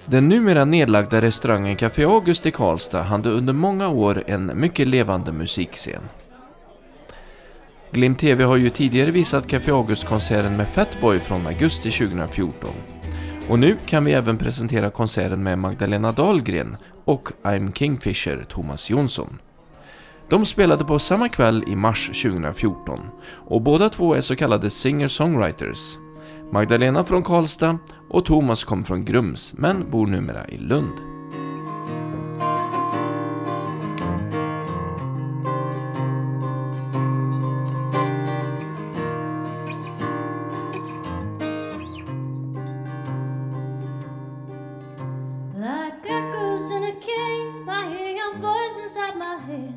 Den numera nedlagda restaurangen Café August i Karlstad hade under många år en mycket levande musikscen. Glimt TV har ju tidigare visat Café August-konserten med Fatboy från augusti 2014. Och nu kan vi även presentera konserten med Magdalena Dahlgren och I'm Kingfisher Thomas Jonsson. De spelade på samma kväll i mars 2014 och båda två är så kallade singer-songwriters. Magdalena från Karlstad och Thomas kom från Grums men bor numera i Lund. Like echoes in a cave, I hear your voice inside my head.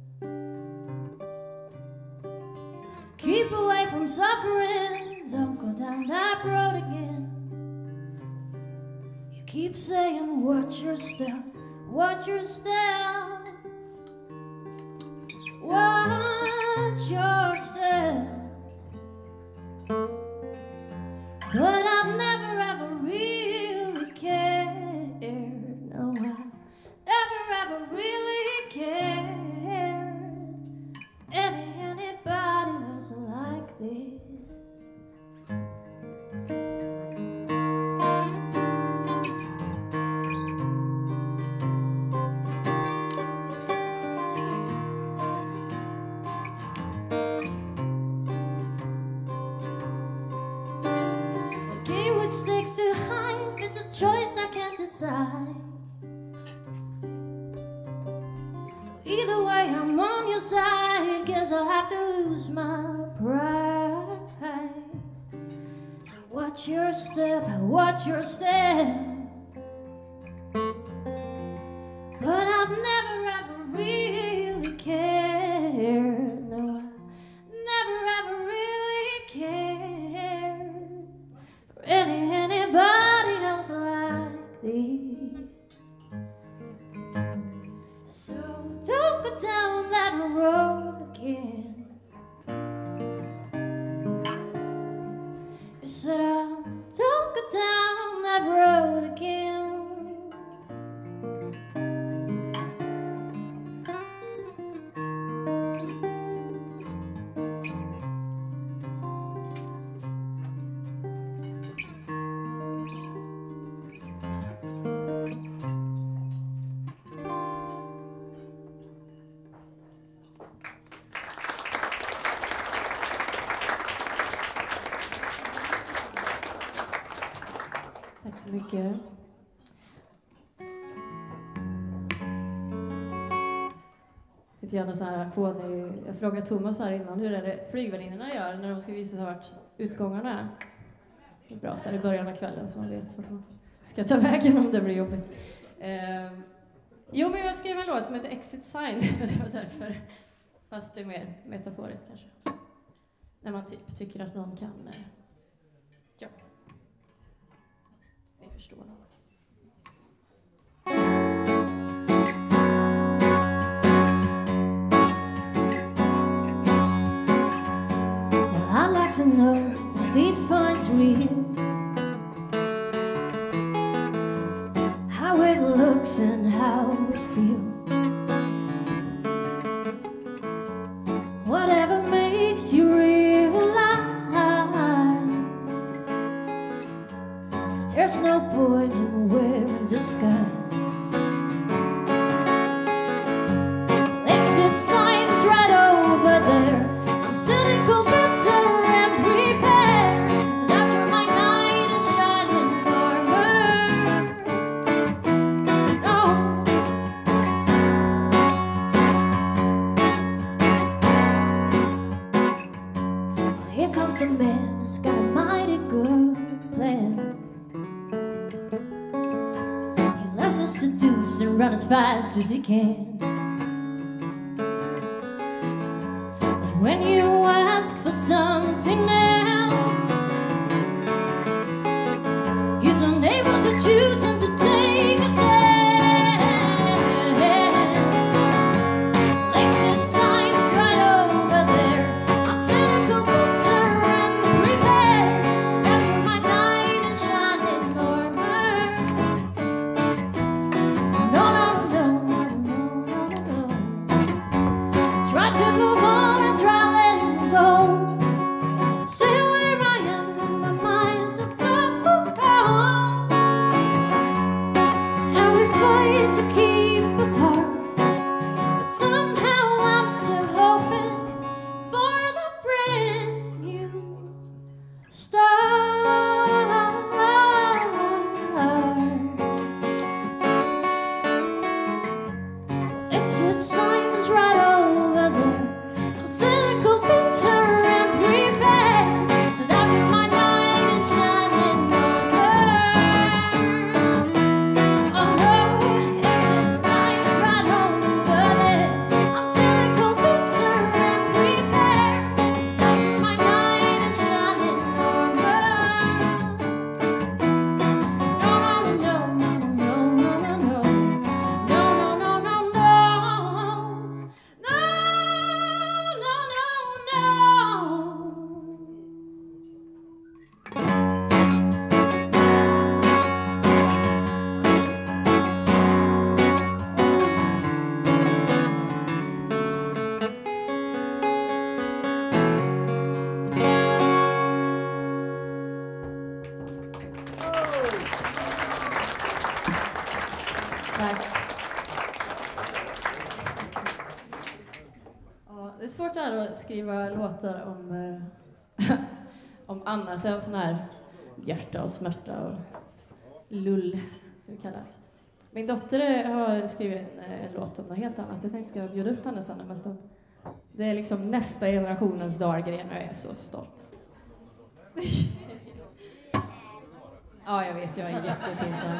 Keep away from suffering, don't go down that road again. You keep saying, watch your step, watch your step, watch your step. But I've never ever really cared. No, I ever really cared. Anybody else like this? The game with stakes too high, if it's a choice I can't decide. Either way, I'm on your side. Guess I'll have to lose my pride. So watch your step, watch your step. But I've never ever really cared. No, I never ever really cared for anybody else like these. So don't go down that road again. You said don't go down that road again. Tack så mycket. Jag frågade Thomas här innan, hur är det flygvärdinnorna gör när de ska visa sig vart utgångarna är? Det är bra så här i början av kvällen så man vet vart man ska ta vägen om det blir jobbigt. Jo, men jag skrev en låt som heter Exit Sign. Det var därför. Fast det är mer metaforiskt kanske. När man typ tycker att någon kan... ja. Ni förstår. Well, I like to know what defines real, how it looks and how it feels. Whatever makes you realize that there's no point in wearing disguise. Exit signs right over there. I'm cynical, bitter, and prepared. So after my knight in shining armor, no. Well, here comes a man who's got a mighty good plan. He loves to seduce and run as fast as he can. When you ask for something else, he's unable to choose and to take a stand. Exit signs right over there. I'm cynical, bitter, and prepared. After my knight in shining armor, exit sign is right over there. I'm cynical, bitter, and prepared. So down to my night and shining over. Oh no, exit sign is right over there. I'm cynical, bitter, and prepared. So down to my night and shining over. No, no, no, no, no, no, no, no. Tack. Ja, det är svårt där att skriva låtar om, om annat än sån här hjärta och smärta och lull, som vi kallar det. Min dotter har skrivit en låt om något helt annat. Jag tänkte ska bjuda upp henne sen om en stund. Det är liksom nästa generationens Dahlgren och jag är så stolt. Ja, jag vet, jag är jättepinsam.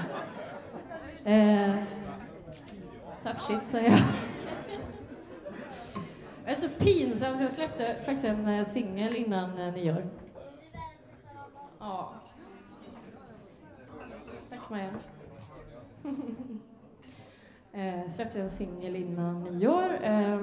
Tough shit, säger jag. Jag är så pinsam så jag släppte faktiskt en singel innan nyår. Ja. Tack Maja. Släppte en singel innan nyår.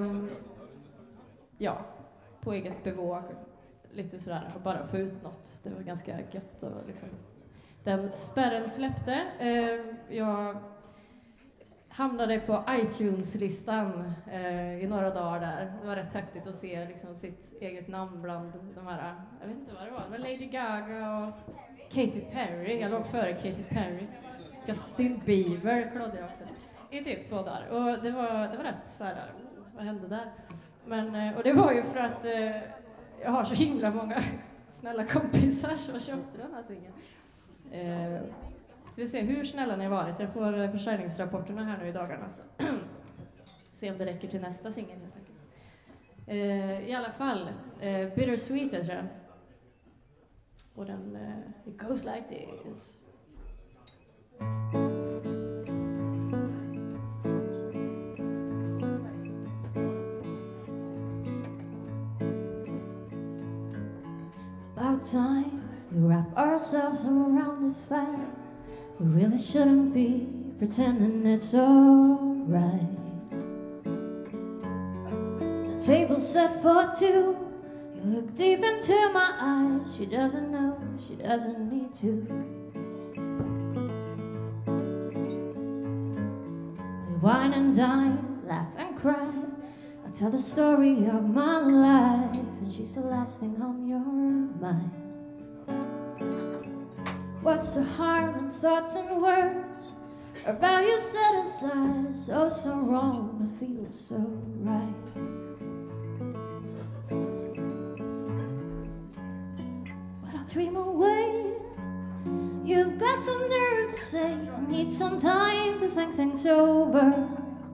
Ja, på eget bevåg. Lite sådär, och bara få ut något. Det var ganska gött och liksom. Den spärren släppte. Jag hamnade på iTunes-listan i några dagar där. Det var rätt häftigt att se liksom, sitt eget namn bland de här, jag vet inte vad det var, men Lady Gaga och Katy Perry. Jag låg före Katy Perry. Justin Bieber klodde jag också. I typ 2 dagar. Och det var rätt så här, vad hände där? Men, och det var ju för att jag har så himla många snälla kompisar som köpte den här singeln. Så vi ser hur snälla ni har varit. Jag får försäljningsrapporterna här nu i dagarna. Så. Se om det räcker till nästa singel helt enkelt. I alla fall, Bittersweet tror jag. Och den, it goes like this. About time we wrap ourselves around the fire. We really shouldn't be pretending it's alright. The table's set for 2. You look deep into my eyes. She doesn't know, she doesn't need to. We wine and dine, laugh and cry. I tell the story of my life, and she's the last thing on your mind. What's the harm in thoughts and words? Our values set aside. It's so wrong, but feels so right. But I'll dream away. You've got some nerve to say you need some time to think things over.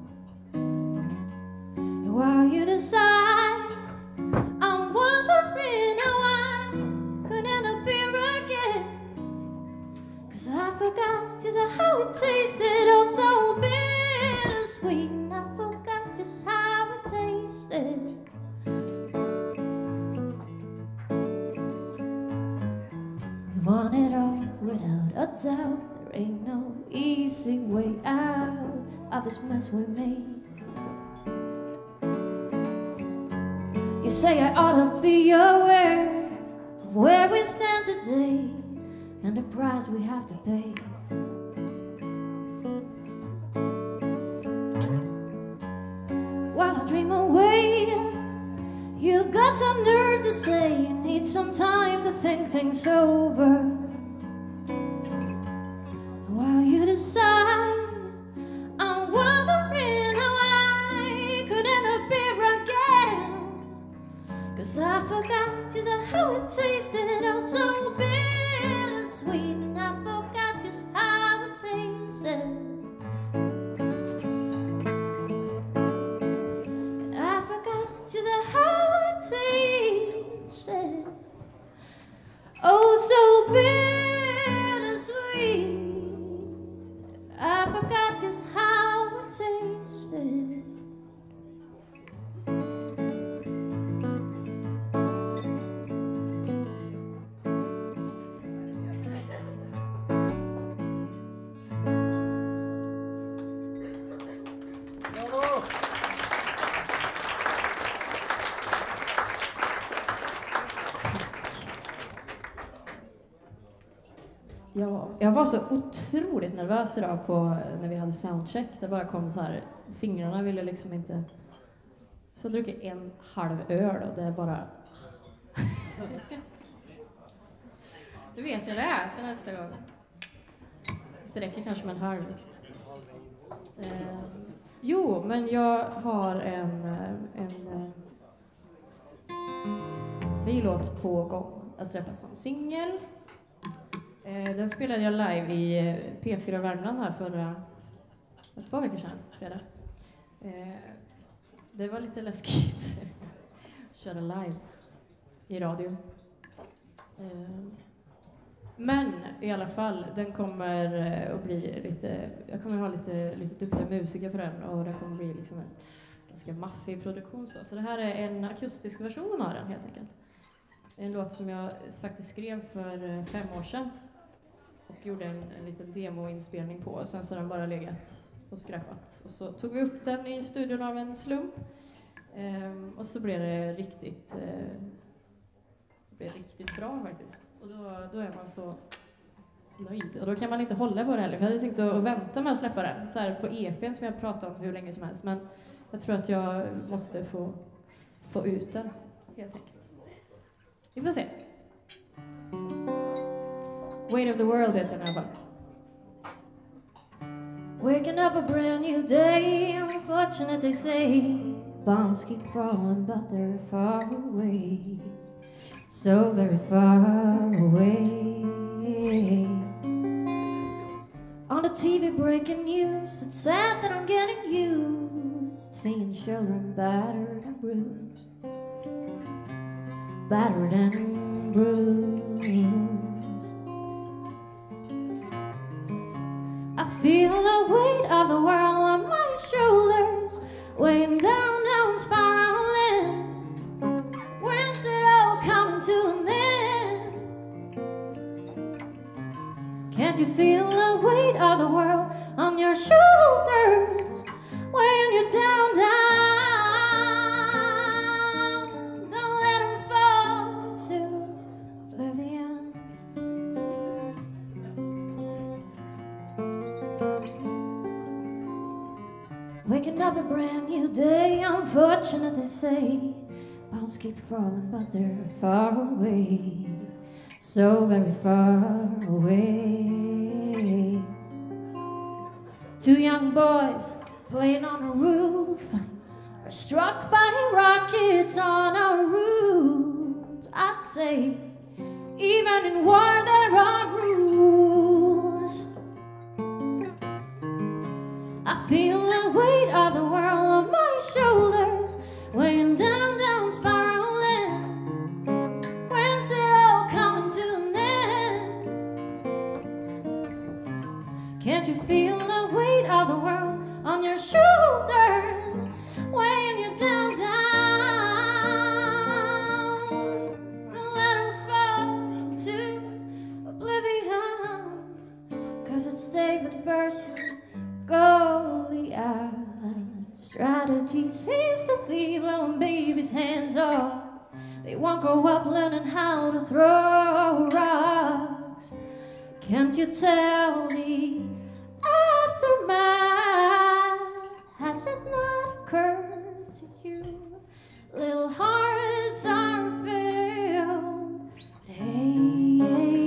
And while you decide, I'm wondering how I could end up here again. 'Cause I forgot just how it tasted, oh so bittersweet. And I forgot just how it tasted. We want it all without a doubt. There ain't no easy way out of this mess we made. You say I ought to be aware of where we stand today and the price we have to pay. While I dream away, you've got some nerve to say you need some time to think things over. While you decide, I'm wondering how I could end up here again. 'Cause I forgot just how it tasted, oh so bittersweet. And I forgot just how it tasted. Jag var så otroligt nervös idag när vi hade soundcheck. Det bara kom så här, fingrarna ville liksom inte... Så druckit 1,5 öl och det är bara... Du vet jag det är till nästa gång. Så det räcker kanske med 1,5. Jo, men jag har en ny låt på gång att släppas som singel. Den spelade jag live i P4 Värmland här för 2 veckor sedan, fredag. Det var lite läskigt att köra live i radio. Men i alla fall, den kommer att bli lite... Jag kommer ha lite duktiga musiker på den och den kommer bli liksom en ganska maffig produktion. Så det här är en akustisk version av den helt enkelt. En låt som jag faktiskt skrev för 5 år sedan och gjorde en liten demoinspelning på. Och sen så har den bara legat och skräpat. Och så tog vi upp den i studion av en slump. Och så blev det riktigt bra faktiskt. Och då är man så nöjd. Och då kan man inte hålla på det heller. För jag hade tänkt att vänta med att släppa den. Så här på EPn som jag pratat om hur länge som helst. Men jag tror att jag måste få ut den helt enkelt. Vi får se. Weight of the World heter den i alla fall. Waking up a brand new day, unfortunate they say. Bombs keep falling but they're far away. So very far away. On the TV breaking news, it's sad that I'm getting used seeing children battered and bruised. Battered and bruised. I feel the weight of the world on my shoulders, weighing down, spiraling. When's it all coming to an end? Can't you feel the weight of the world on your shoulders, weighing you down, down? Don't let them fall to oblivion. Waking up a brand new day, unfortunate to say. Bounds keep falling but they're far away. So very far away. 2 young boys playing on a roof are struck by rockets on our route. I'd say even in war there are rules. I feel the weight of the world on my shoulders, weighing down, down, spiraling. When's it all coming to an end? Can't you feel the weight of the world on your shoulders, weighing you down, down? Don't let them fall to oblivion, 'cause it's David versus Goliath. Strategy seems to be blowing babies' hands off. They won't grow up learning how to throw rocks. Can't you tell the aftermath? Has it not occurred to you? Little hearts are filled with hate.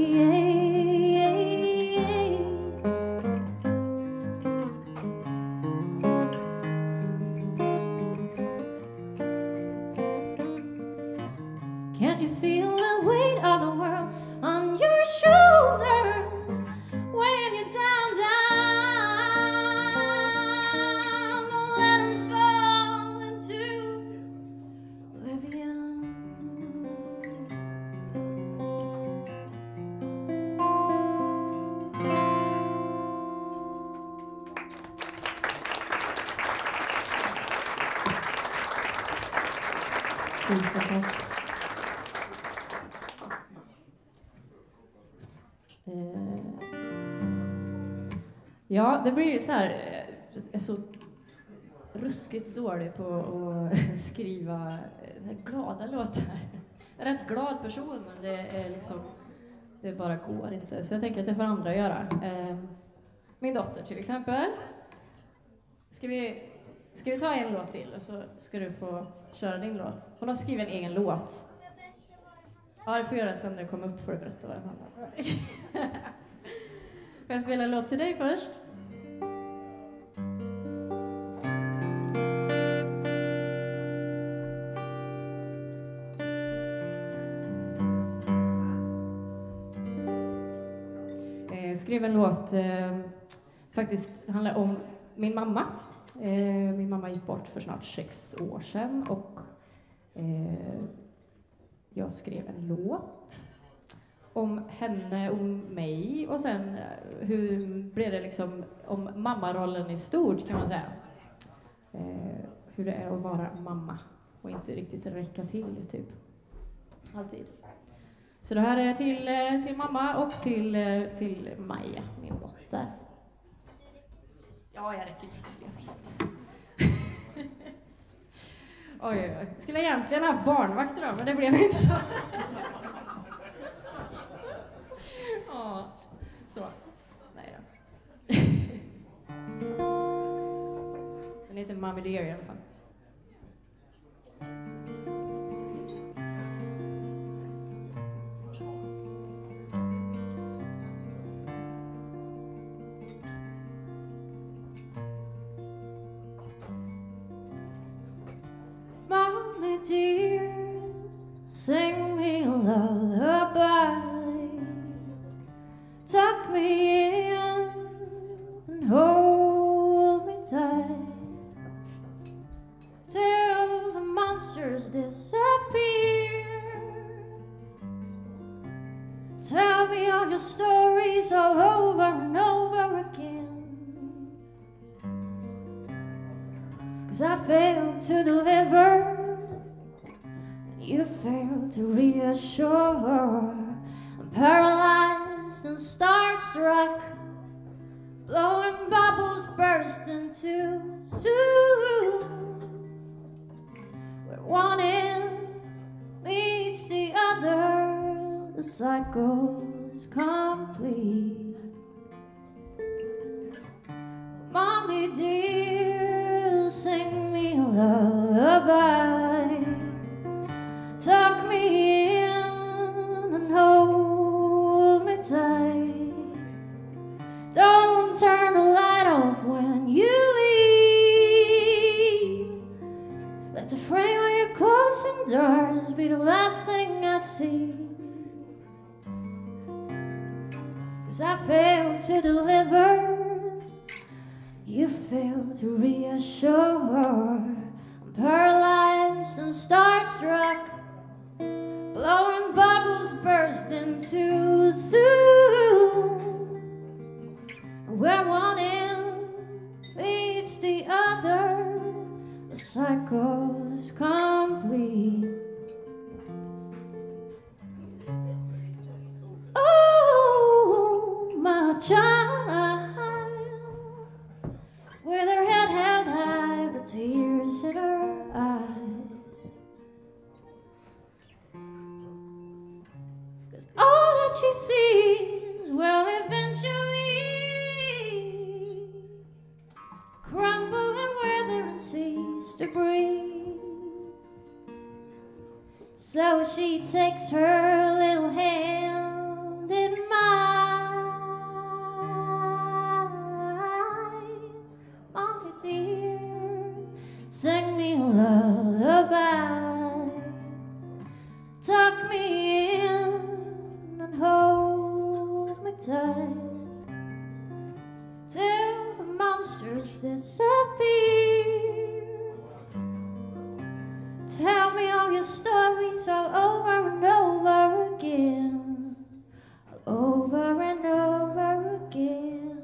Can't you feel the weight of the world on your shoulders, weighing you down, down? Don't let them fall into oblivion. Tusen tack. Ja, det blir så här. Jag är så ruskigt dålig på att skriva så här glada låtar. Jag är en rätt glad person, men det är liksom Det bara går inte. Så jag tänker att det får andra göra. Min dotter till exempel. Ska vi ta en låt till och så ska du få köra din låt. Hon har skrivit en egen låt. Ja, det får göra sen när du kommer upp för att berätta vad den handlar om. Får jag spela en låt till dig först? Skrev en låt, faktiskt handlar om min mamma. Min mamma gick bort för snart 6 år sedan och jag skrev en låt om henne och mig och sen hur blev det liksom om mammarollen i stort kan man säga. Hur det är att vara mamma och inte riktigt räcka till typ. Alltid. Så det här är till mamma och till Maja, min dotter. Ja, jag räcker till, jag vet. Oj. Skulle egentligen haft barnvakt idag, men det blev inte så. Ja, så. Nej då. Den heter Mommy Dear i alla fall. Mommy dear, sing me a lullaby. Tuck me in and hold me tight till the monsters disappear. Tell me all your stories all over and over again. 'Cause I failed to deliver, and you failed to reassure. I'm paralyzed and starstruck, blowing bubbles bursting too soon. Where one end meets the other, the cycle's complete. Mommy dear, sing me a lullaby. Tuck me in and hold me tight. Don't turn the light off when you leave. Let the frame of your closing doors be the last thing I see. 'Cause I failed to deliver, you failed to reassure. I'm paralyzed and starstruck, blowing bubbles bursting too soon. Where one end meets the other, the cycle's complete. Oh, my child, with her head held high, but tears in her eyes. 'Cause all that she sees will eventually crumble and wither and cease to breathe. So she takes her little hand in mine. Mommy dear, sing me a lullaby. Tuck me in and hold me tight till the monsters disappear. Tell me all your stories all over and over again, all over and over again.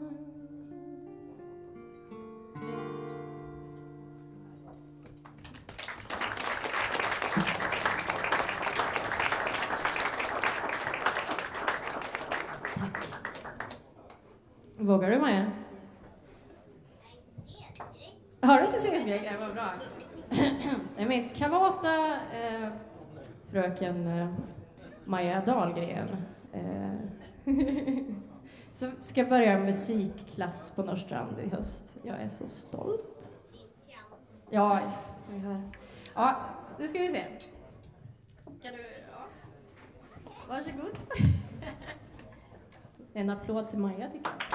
Tack. Vågar du, Maja? Har du inte singelskräck? Det var bra. Min kavata fröken Maja Dahlgren Så ska börja musikklass på Norrstrand i höst. Jag är så stolt. Ja, så här. Ja, nu ska vi se. Kan du... Ja. Varsågod. En applåd till Maja, tycker jag.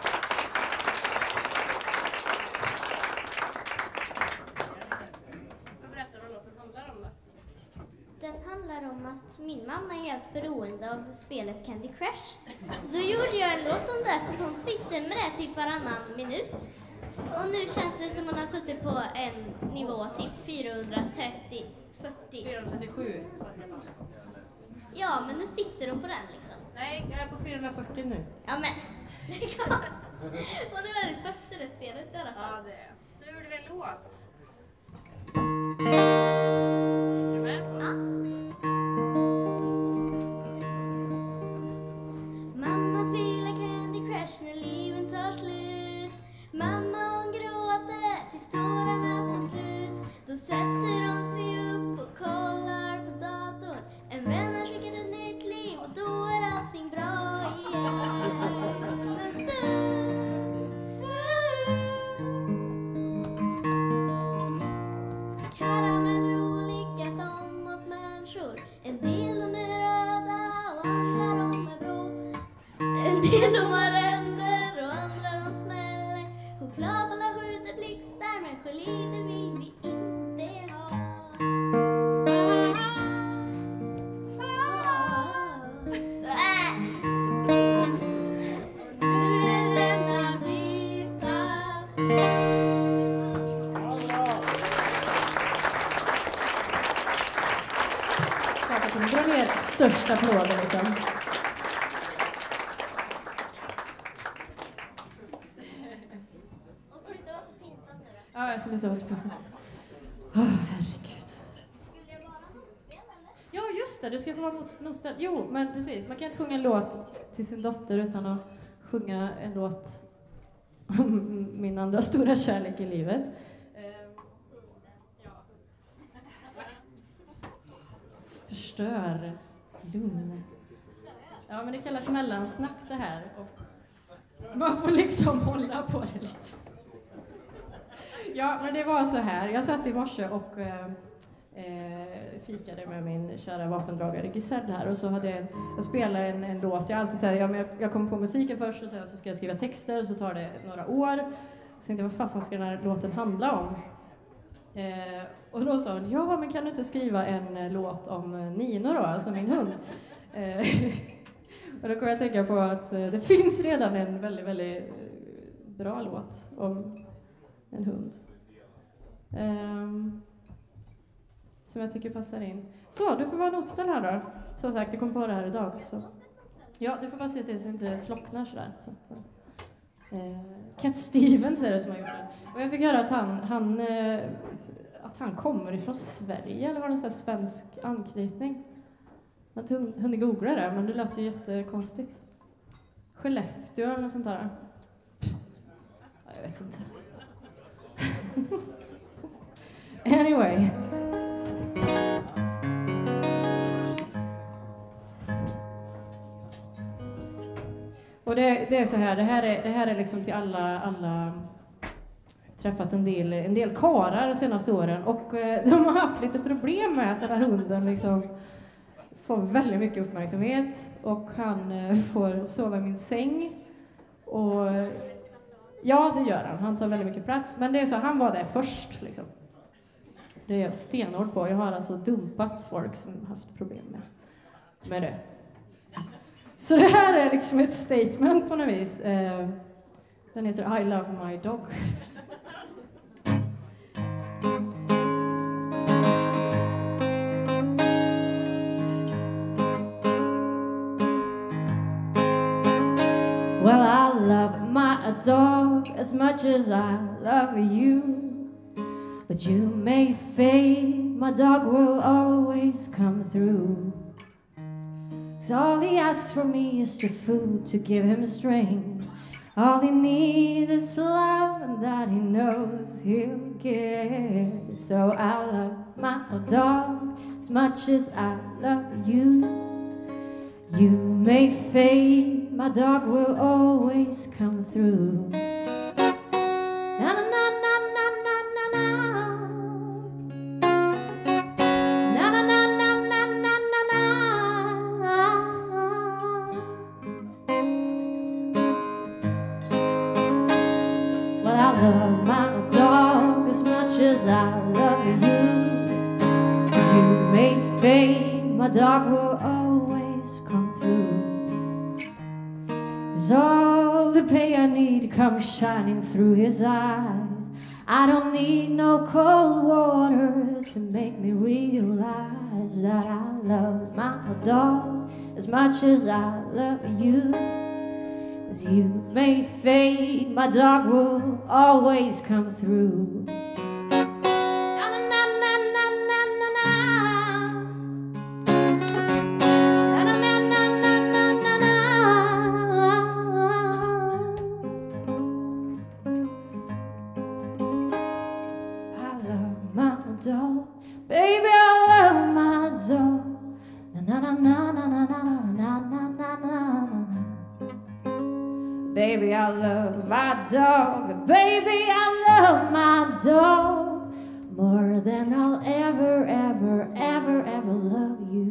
Den handlar om att min mamma är helt beroende av spelet Candy Crush. Då gjorde jag en låt om det, för hon sitter med det typ varannan minut. Och nu känns det som hon har suttit på en nivå typ 430, 40. 437. Så att jag bara... Ja, men nu sitter hon på den liksom. Nej, jag är på 440 nu. Ja, men hon är väldigt fast i det spelet i alla fall. Ja, det är. Så gjorde vi en låt. Mamma spelar Candy Crush när livet tar slut. Mamma hon gråter tills tårarna tar slut. Då sätter hon sig upp och kollar på datorn. En vän har skickat ett nytt liv och då är allting bra igen. Karameller olika som oss människor. En del de är röda och andra de är blå. En del de har ränder och andra de smäller. Chokladbollar skjuter blixtar men gelé det vill vi inte ha. Och nu är denna visas. Klart att hon drar ner största applåden liksom. Och så inte vara så pinsamt nu då. Ja, jag ska lite vara så pinsamt. Herregud. Skulle jag vara motspel eller? Ja, just det. Du ska få vara motstånd. Jo, men precis. Man kan inte sjunga en låt till sin dotter utan att sjunga en låt om min andra stora kärlek i livet. Förstör. Lugn. Ja, men det kallas mellansnack det här. Och man får liksom hålla på det lite. Ja, men det var så här. Jag satt i morse och fikade med min kära vapendragare Giselle här. Och så hade jag spelat en låt. Jag alltid säger, ja, men jag kommer på musiken först och sen så ska jag skriva texter. Och så tar det några år. Så tänkte jag, vad fasen ska den här låten handla om? Och då sa hon, ja men kan du inte skriva en låt om Nino då, alltså min hund? Och då kom jag att tänka på att det finns redan en väldigt, väldigt bra låt om en hund. Som jag tycker passar in. Så, du får vara notställ här då. Som sagt, jag kom på det här idag. Så. Ja, du får bara se till så att det inte slocknar sådär. Så. Cat Stevens är det som har gjort den. Och jag fick höra att han kommer ifrån Sverige eller har en sån här svensk anknytning. Jag hunnit googla det, men det lät ju jättekonstigt. Skellefteå eller något sånt där. Jag vet inte. Anyway. Och det är så här, det här är liksom till alla träffat en del karar senaste åren och de har haft lite problem med att den här hunden liksom får väldigt mycket uppmärksamhet och han får sova i min säng och ja, det gör han. Han tar väldigt mycket plats, men det är så, han var där först liksom. Det är jag stenhård på. Jag har alltså dumpat folk som haft problem med det. Så det här är liksom ett statement på något vis. Den heter I Love My Dog. Well, I love my dog as much as I love you. But you may fade, my dog will always come through. 'Cause all he asks for me is the food to give him strength. All he needs is love and that he knows he'll get. So I love my dog as much as I love you. You may fade, my dog will always come through. Na na na na na na na na. Na na na na na na na na. Well, I love my dog as much as I love you. 'Cause you may fade, my dog will always come through. 'Cause all the pain I need comes shining through his eyes. I don't need no cold water to make me realize that I love my dog as much as I love you. 'Cause you may fade, my dog will always come through. Na na na na na na na na. Na na na na na na na na. I love my dog, baby, I love my dog. Na na na na na na na na na na na. Baby, I love my dog. Baby, I love my dog more than I'll ever, ever, ever, ever love you.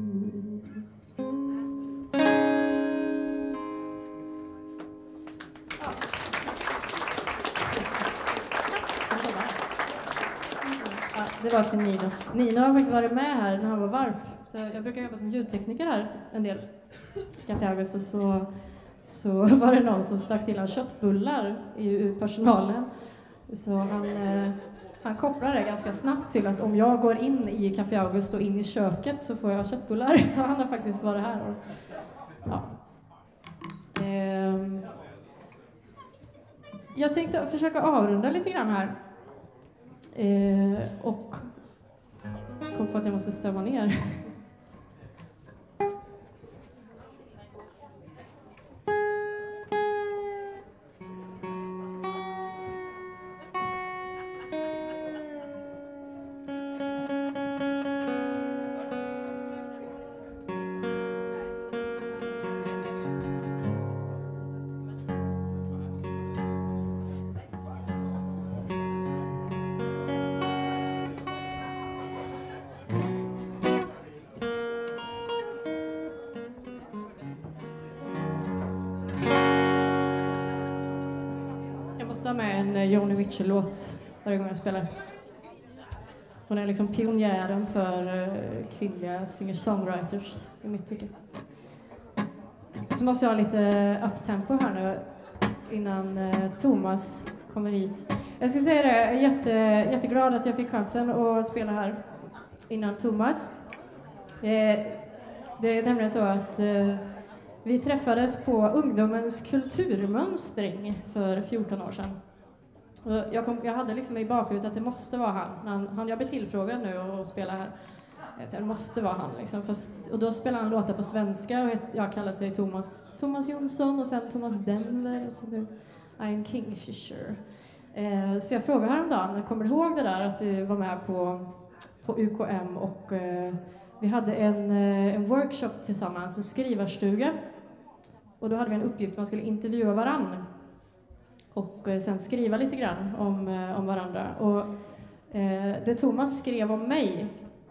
Ja, det var till Nino. Nino har faktiskt varit med här när han var varp. Så jag brukar jobba som ljudtekniker här en del. Café August, och så var det någon som stack till han köttbullar ur personalen. Så han kopplar det ganska snabbt till att om jag går in i Café August och in i köket så får jag köttbullar. Så han har faktiskt varit här. Och, ja. Jag tänkte försöka avrunda lite grann här. Och kom på att jag måste stämma ner. Jag måste ha med en Joni Mitchell-låt varje gång jag spelar. Hon är liksom pionjären för kvinnliga singer-songwriters i mitt tycke. Så måste jag ha lite uptempo här nu innan Thomas kommer hit. Jag ska säga det, jag är jätteglad att jag fick chansen att spela här innan Thomas. Det är nämligen så att vi träffades på ungdomens kulturmönstring för 14 år sedan. Och jag hade liksom i bakhuvudet att det måste vara han. Jag blir tillfrågad nu att spela här. Det måste vara han liksom. Och då spelar han låtar på svenska och jag kallar sig Thomas Jonsson och sen Thomas Denver och så nu I'm Kingfisher. Så jag frågade häromdagen, kommer du ihåg det där att du var med på UKM och vi hade en workshop tillsammans, en skrivarstuga. Och då hade vi en uppgift, man skulle intervjua varann och sen skriva lite grann om varandra. Och det Thomas skrev om mig,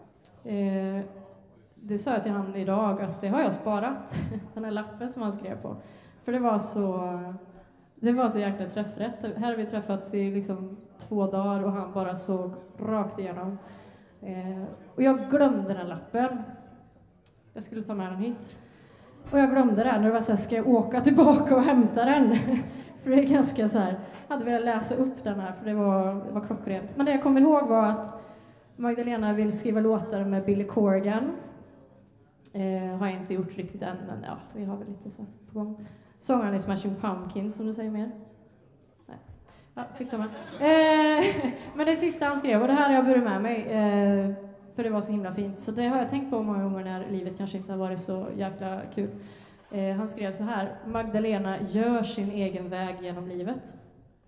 det sa jag till han idag att det har jag sparat, den här lappen som han skrev på. För det var så jäkla träffrätt. Här har vi träffats i liksom 2 dagar och han bara såg rakt igenom. Och jag glömde den här lappen. Jag skulle ta med den hit. Och jag glömde den när det var så här, ska jag åka tillbaka och hämta den? För det är ganska så här, hade velat läsa upp den här för det var klockrent. Men det jag kommer ihåg var att Magdalena vill skriva låtar med Billy Corgan. Har jag inte gjort riktigt än, men ja, vi har väl lite så på gång. Sångaren i Smashing Pumpkins, som du säger mer. Nej. Ja, skitsamma. Men det sista han skrev, och det här har jag burit med mig, för det var så himla fint. Så det har jag tänkt på många gånger när livet kanske inte har varit så jäkla kul. Han skrev så här: Magdalena gör sin egen väg genom livet.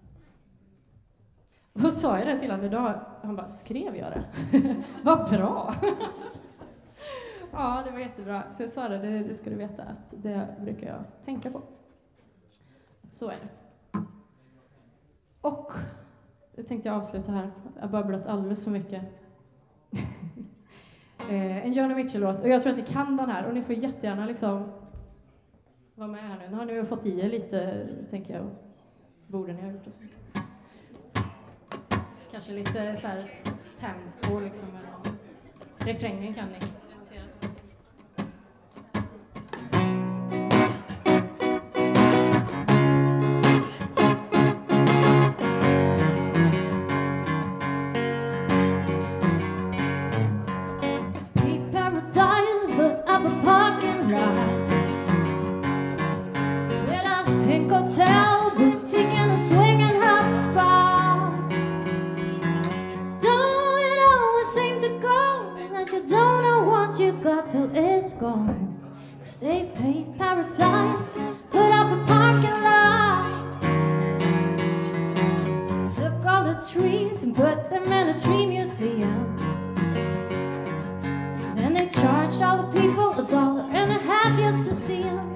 Och så sa jag det till honom idag. Han bara, skrev jag det? Vad bra! Ja, det var jättebra. Så jag sa det ska du veta att det brukar jag tänka på. Att så är det. Och nu tänkte jag avsluta här. Jag har babblat alldeles för mycket. En Joni Mitchell-låt. Och jag tror att ni kan den här. Och ni får jättegärna liksom vara med här nu. Nu har ni fått i er lite, tänker jag. Borde ni ha gjort det så. Kanske lite så här tempo liksom. Refrängen kan ni. Hotel, boutique and a swinging hot spot. Don't it always seem to go that you don't know what you got till it's gone? 'Cause they paved paradise, put up a parking lot, took all the trees and put them in a tree museum. Then they charged all the people $1.50 just to see them.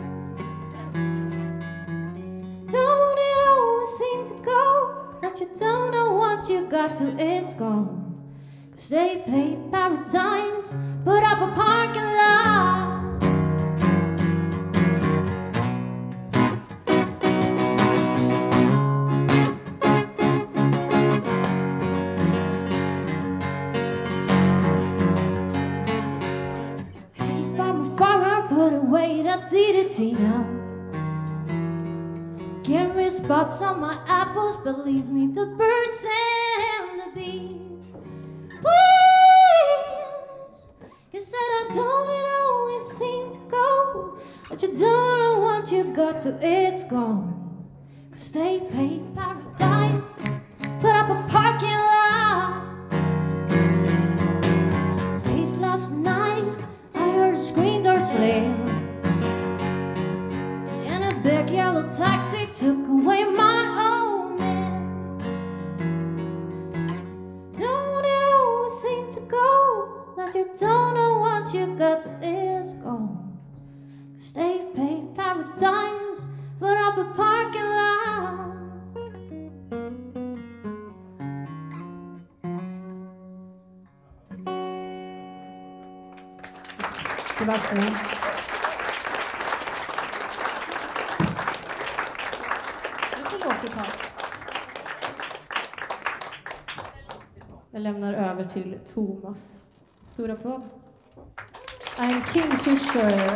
Don't it always seem to go that you don't know what you got till it's gone? 'Cause they paved paradise, put up a parking lot. Hey, from afar, put away that DDT now. Give me spots on my apples, believe me, the birds and the bees. Please, 'cause I don't it always seem to go, but you don't know what you got till it's gone. 'Cause they paid paradise, put up a parking lot. Late last night, I heard a screen door slam. Big yellow taxi took away my old man. Don't it always seem to go that you don't know what you got till it's gone? 'Cause they paid paradise, put up a parking lot. Det var fint. Jag lämnar över till Thomas. Stora applåd. I'm Kingfisher.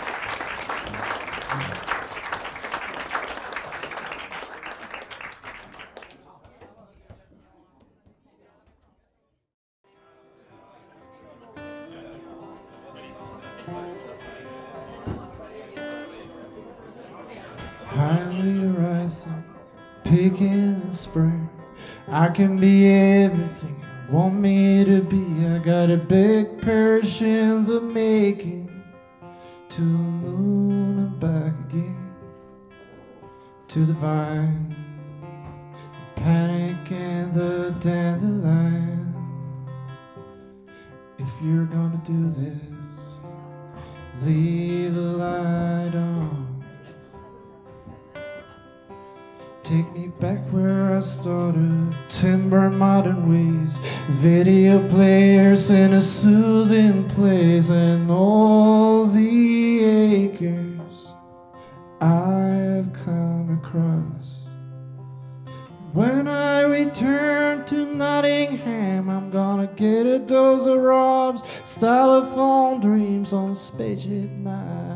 Highly rising, picking in spring. I can be everything you want me to be. I got a big parish in the making, to the moon and back again, to the vine, panic and the dandelion. If you're gonna do this, leave the light on. Take me back where I started, timber and modern ways, video players in a soothing place, and all the acres I've come across. When I return to Nottingham, I'm gonna get a dose of Rob's stylophone dreams on Spaceship Night.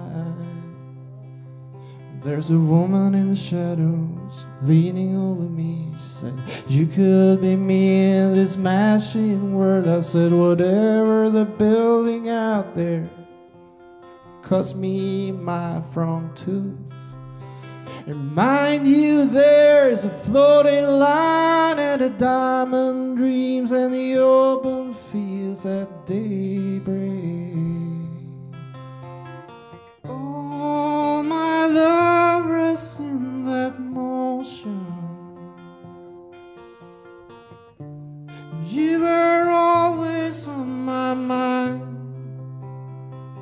There's a woman in the shadows leaning over me. She said, you could be me in this machine world. I said, whatever the building out there cost me my front tooth. And mind you, there's a floating line and a diamond dreams and the open fields at daybreak. All my love rests in that motion. You were always on my mind.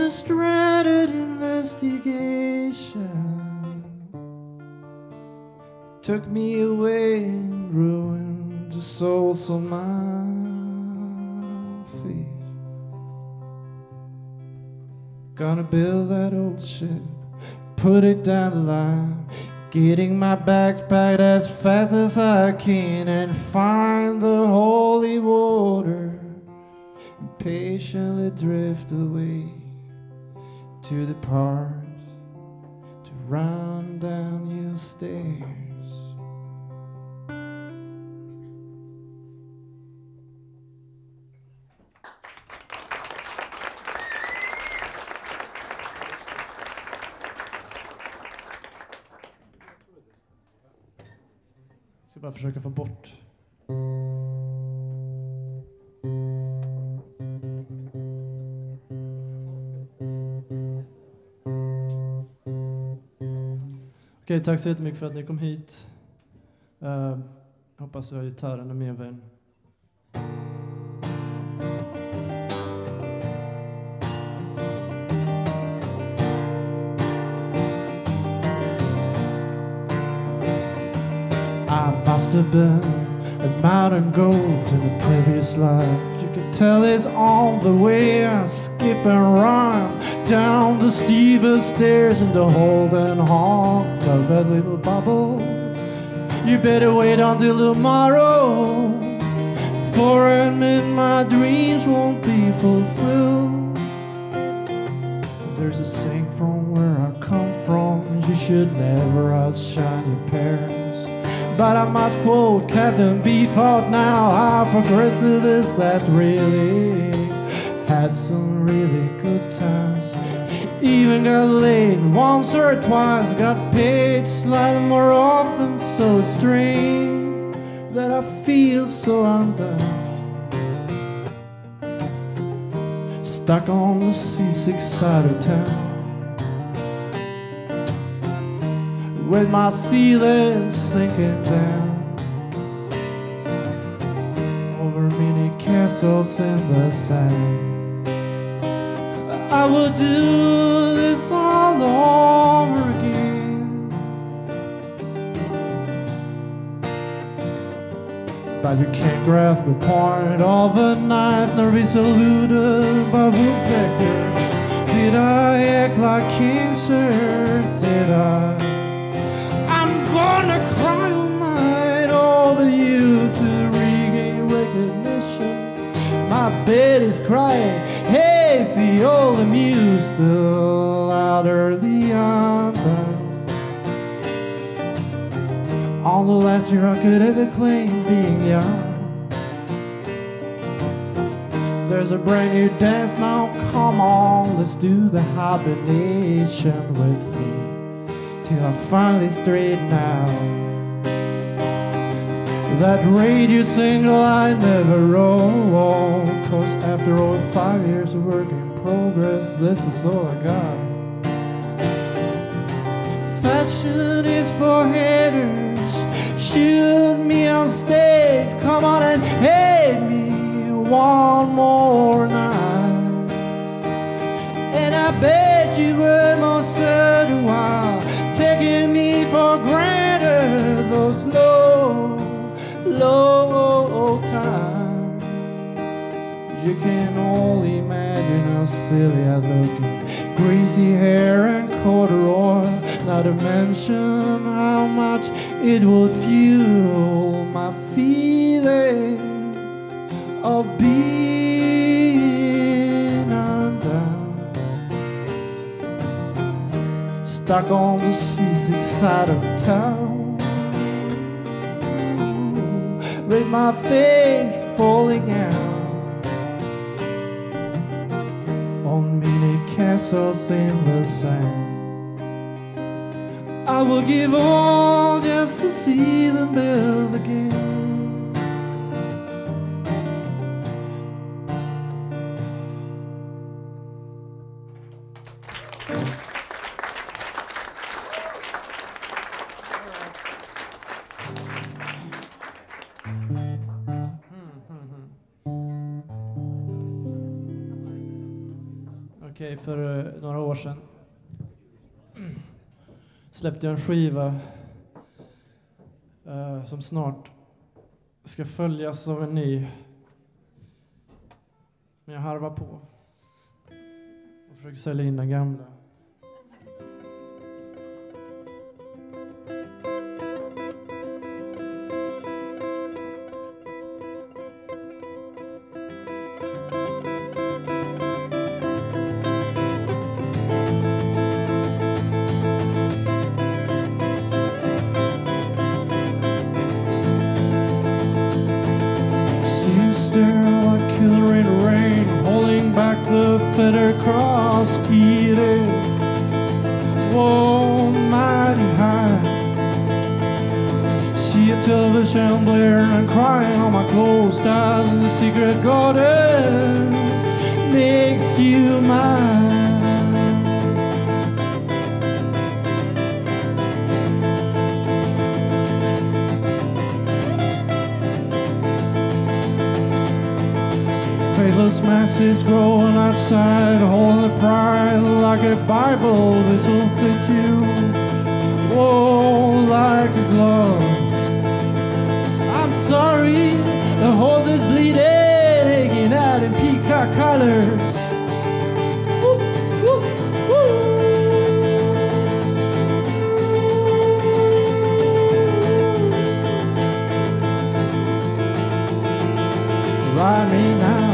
Frustrated investigation took me away and ruined the soles of my feet. Gonna build that old ship, put it down the line, getting my backpack as fast as I can, and find the holy water and patiently drift away to the part to run down your stairs. Jag ska bara försöka få bort. Okej, tack så jättemycket för att ni kom hit. Hoppas jag gitarren är med vän. I must have been a mountain goat in a previous life. You can tell it's on the way. I skip and run down the steepest stairs in the Holden Hall of that little bubble. You better wait until tomorrow, for I admit my dreams won't be fulfilled. There's a saying from where I come from: you should never outshine your parents. But I must quote Captain Beefheart now. How progressive is that really? Had some really good times. Even got laid once or twice. Got paid slightly more often. So strange that I feel so undone. Stuck on the seasick side of town, with my ceiling sinking down over many castles in the sand. I would do this all over again, but you can't grasp the point of a knife nor be saluted by woodpecker. Did I act like king, sir? Did I? Gonna cry all night over you to regain recognition. My bed is crying, hey, see all the muse, still louder the undone. On the last year I could ever claim being young. There's a brand new dance now, come on, let's do the hibernation with me till I finally straighten out. That radio single I never wrote, 'cause after all 5 years of work in progress, this is all I got. Fashion is for haters, shoot me on stage, come on and hate me one more night. And I bet you were more certain while taking me for granted those low times. You can only imagine how silly I look in greasy hair and corduroy, not to mention how much it would fuel my feeling of being undone. Stuck on the seasick side of town, with my face falling out on many castles in the sand. I will give all just to see them build again. Okej, för några år sedan släppte jag en skiva som snart ska följas av en ny. Men jag harvar på och försöker sälja in den gamla. Feather cross eating, whoa, mighty high. See a television blaring and crying on my closed eyes in the secret garden makes you mine. Faithless masses growing outside, holding pride like a Bible. This will fit you, oh, like a glove. I'm sorry, the horse is bleeding, hanging out in peacock colors. Woo, woo, woo. Ride me now.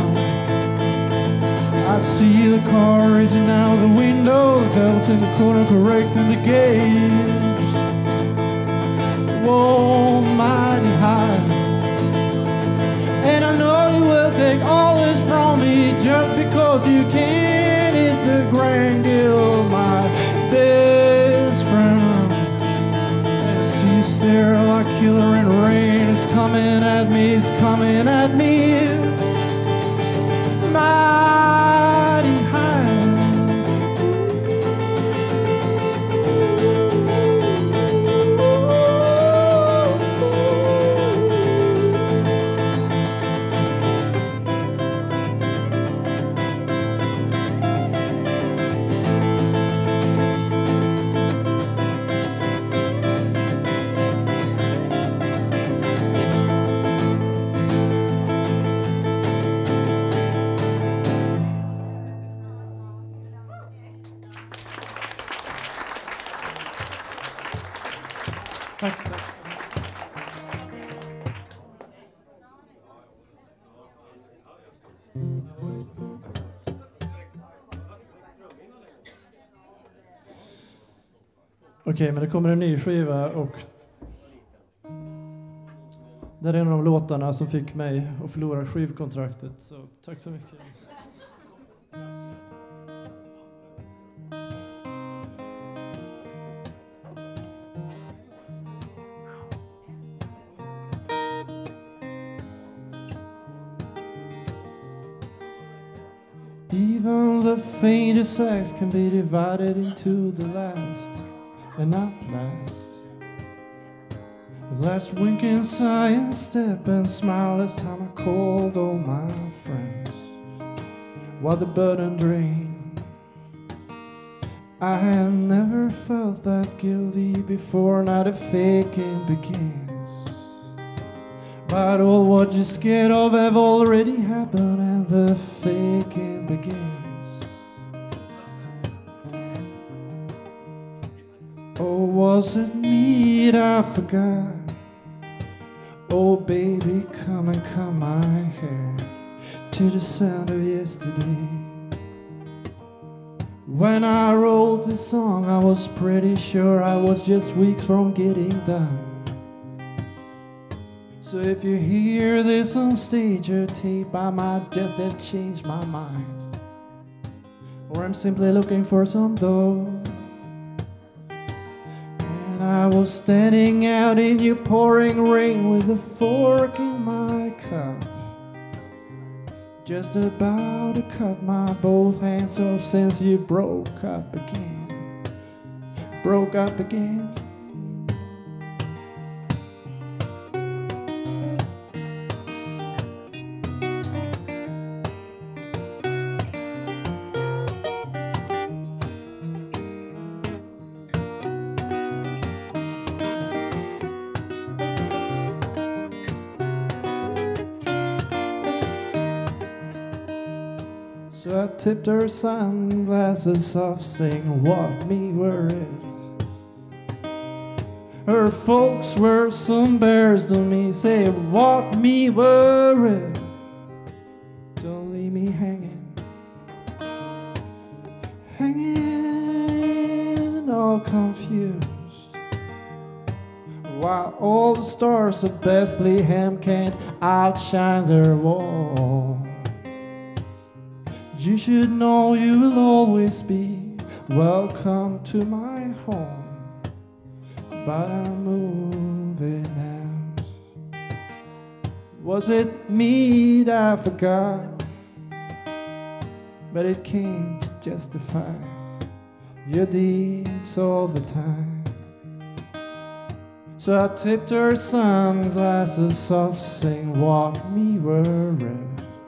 I see the car racing out the window, the belts in the corner correcting the gauge. Whoa, mighty high. And I know you will take all this from me just because you can. It's the Grand Guild, my best friend. And I see you stare like killer in rain. It's coming at me, it's coming at me. Mighty high. Tack. Okej, men det kommer en ny skiva och det är en av de låtarna som fick mig att förlora skivkontraktet. Så tack så mycket. Even the faintest acts can be divided into the last and not last. The last winking sigh and step and smile this time I called all my friends. While the burden drained, I have never felt that guilty before, now the faking begins. But all what you're scared of have already happened and the faking begins. Oh, was it me that I forgot? Oh, baby, come and comb my hair to the sound of yesterday. When I wrote this song, I was pretty sure I was just weeks from getting done. So if you hear this on stage or tape, I might just have changed my mind. Or I'm simply looking for some dough. And I was standing out in your pouring rain with a fork in my cup, just about to cut my both hands off since you broke up again. Broke up again. So I tipped her sunglasses off, saying, "Walk me worried." Her folks were so embarrassed of me, say, "Walk me worried. Don't leave me hanging, hanging all confused. While all the stars of Bethlehem can't outshine their wall. You should know you will always be welcome to my home, but I'm moving out. Was it me that I forgot? But it can't justify your deeds all the time. So I tipped her sunglasses off, saying, "Walk me worried."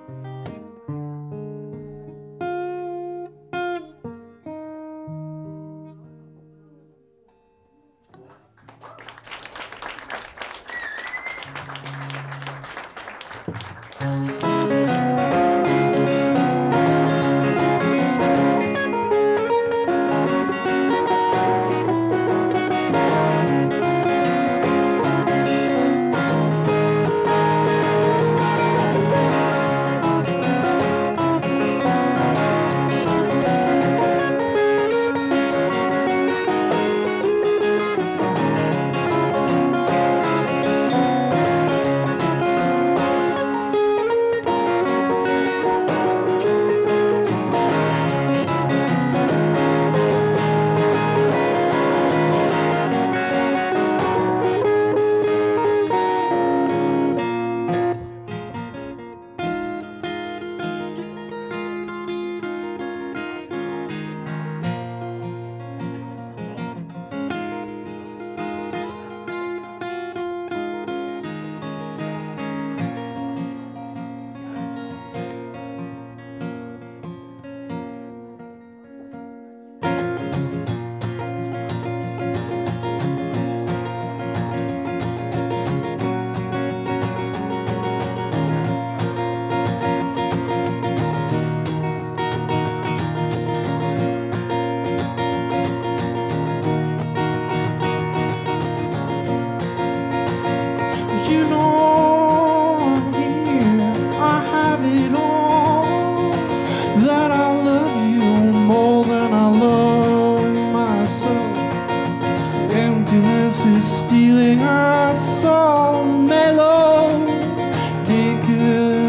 You know I'm here, I have it all. That I love you more than I love myself. Emptiness is stealing our soul. Mellow, naked,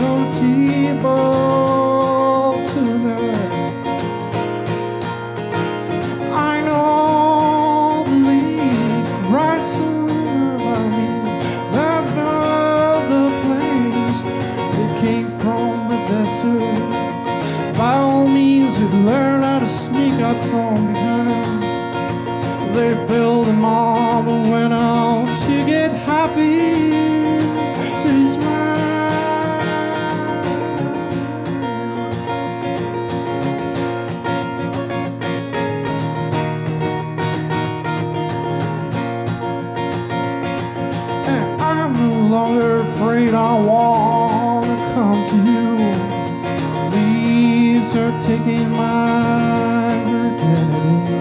ball tonight. I know, believe, rising above me. By all means, you'd learn how to sneak out from behind. They build them all, but went on to get happy. He's mine. And I'm no longer afraid. I want to come to you. Are taking my virginity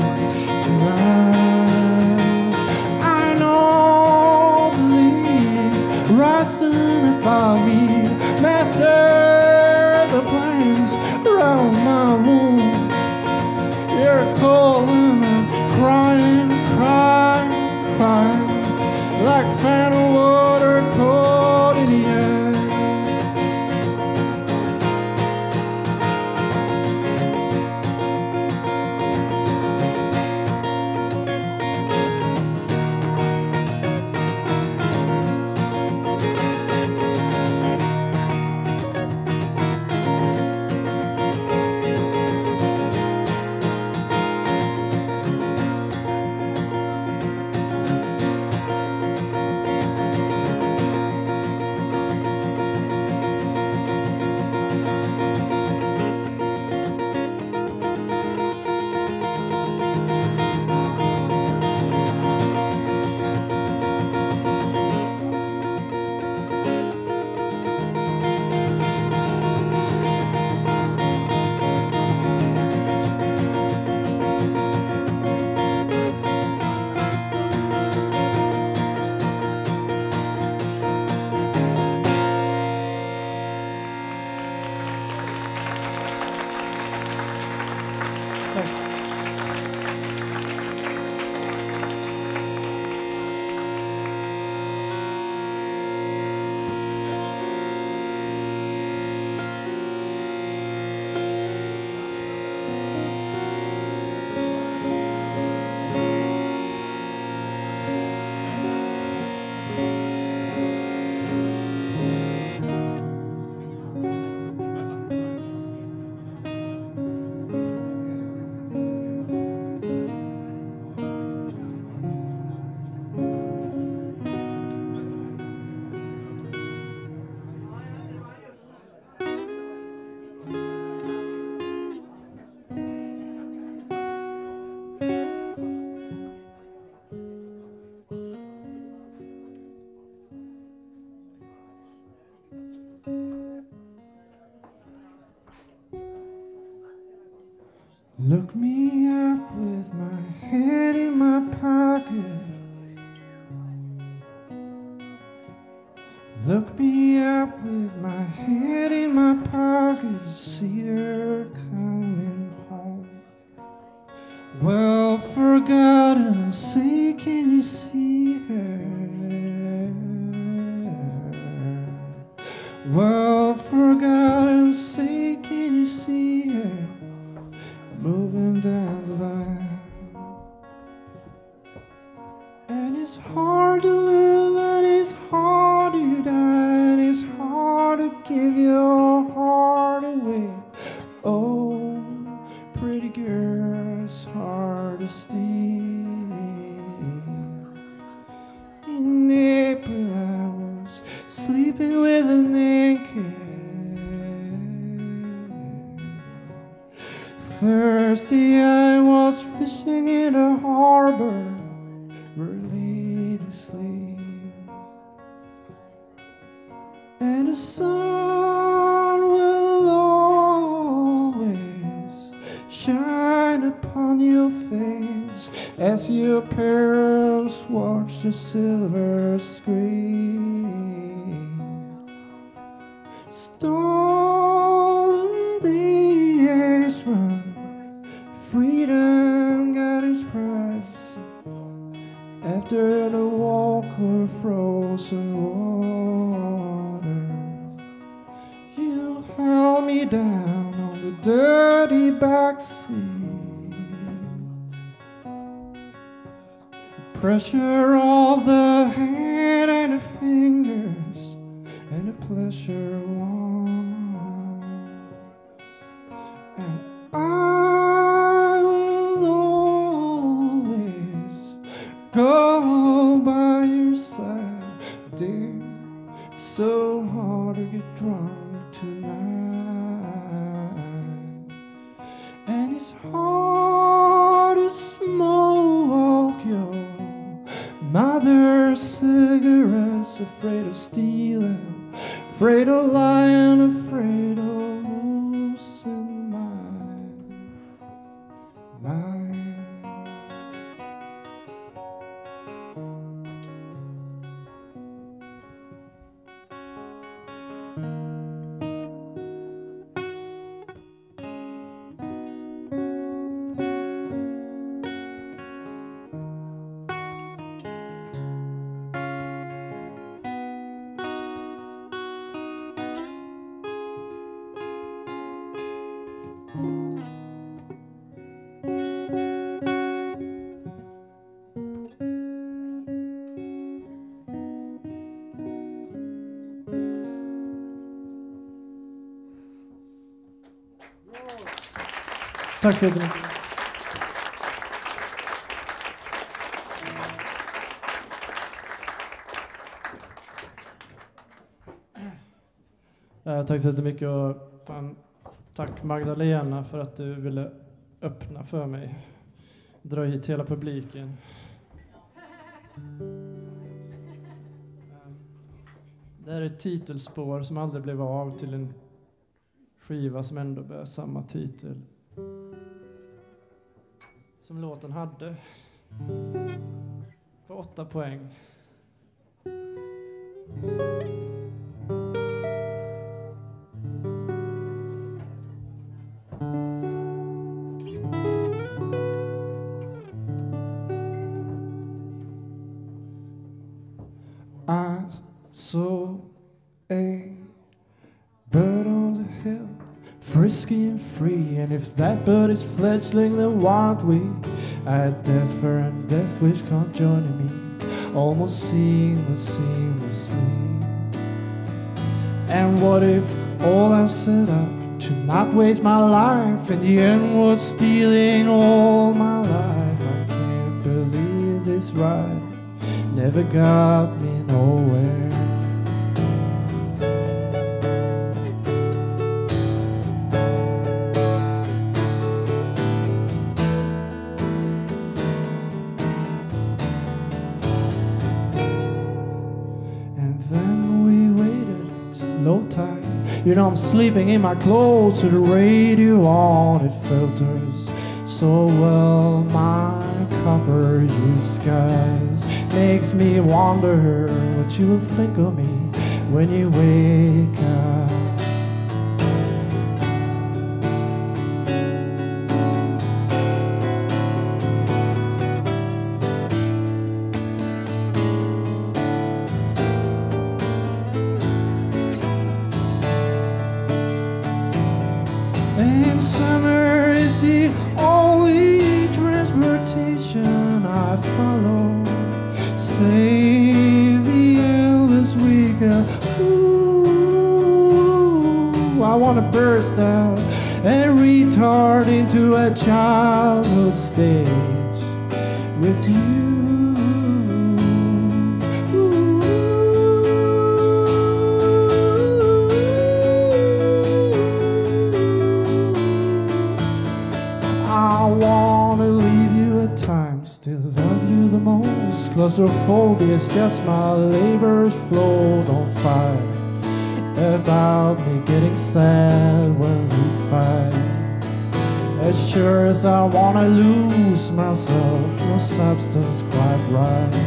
tonight. I know, believe, rising above me, master the plains around my room. You're calling and crying, crying, crying, like phantom water caught in the air. Look me up with my head in my pocket. Look me up with my head in my pocket to see her coming home. Well, for God's sake, can you see her? Well, for God's sake, can you see her moving down the line? And it's hard to live and it's hard to die, and it's hard to give your heart away. Oh, pretty girl, it's hard to steal. In April I was sleeping with a naked. Thursday I was fishing in a harbor, early to sleep. And the sun will always shine upon your face as your parents watch the silver screen. Stolen days run, freedom got its price. After the walk or frozen water, you held me down on the dirty back seat. Pressure of the hand and the fingers, and the pleasure warm. And I will always go by your side, dear. It's so hard to get drunk tonight, and it's hard to smoke your mother's cigarettes, afraid of stealing, afraid of lying, afraid of losing mine. Tack så jättemycket. Tack så jättemycket och tack Magdalena för att du ville öppna för mig. Dra hit hela publiken. Det här är ett titelspår som aldrig blev av till en skiva som ändå bär samma titel som låten hade, på 8 poäng. I saw a bird on the hill, frisky and free, and if that bird is fledgling, then why aren't we? I had death for and death wish can't join me, almost seamlessly. And what if all I've set up to not waste my life in the end was stealing all my life? I can't believe this ride never got me nowhere. Low tide, you know I'm sleeping in my clothes with the radio on, it filters so well. My copper hued skies makes me wonder what you will think of me when you wake up. And summer is the only transportation I follow. Save the endless weekend. Ooh, I wanna burst out and retard into a childhood stage with you. I wanna leave you at times, still love you the most. Claustrophobia is just my labor's flow. Don't fight about me getting sad when we fight. As sure as I wanna lose myself, no substance quite right.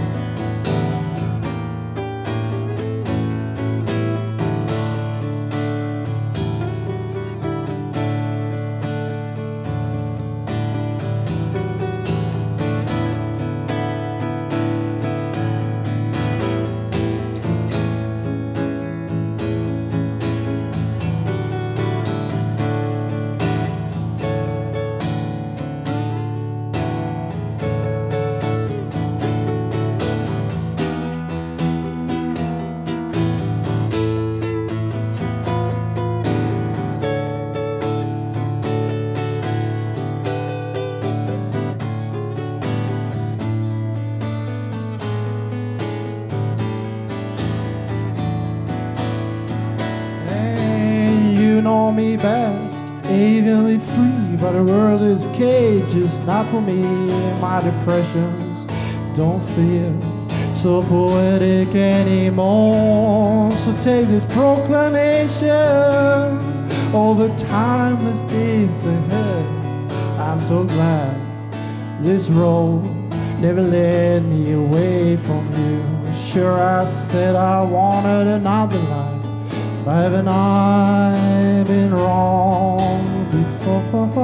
You know me best, avianly free, but the world is cages, not for me. My depressions don't feel so poetic anymore. So take this proclamation over timeless days ahead. I'm so glad this road never led me away from you. Sure, I said I wanted another life. Why haven't I been wrong before?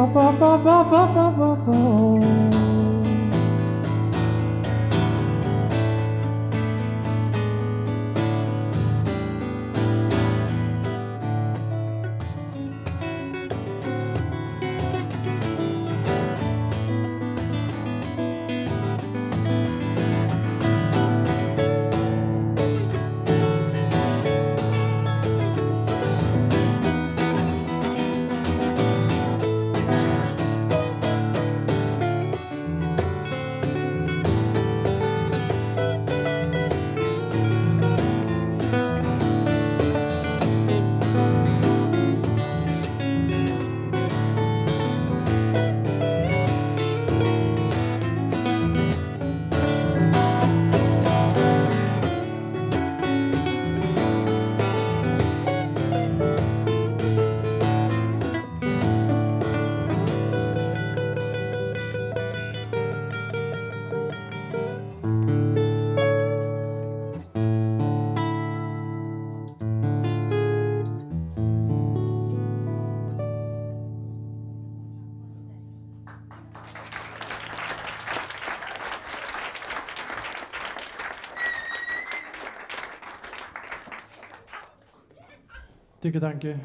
Tycker tanke.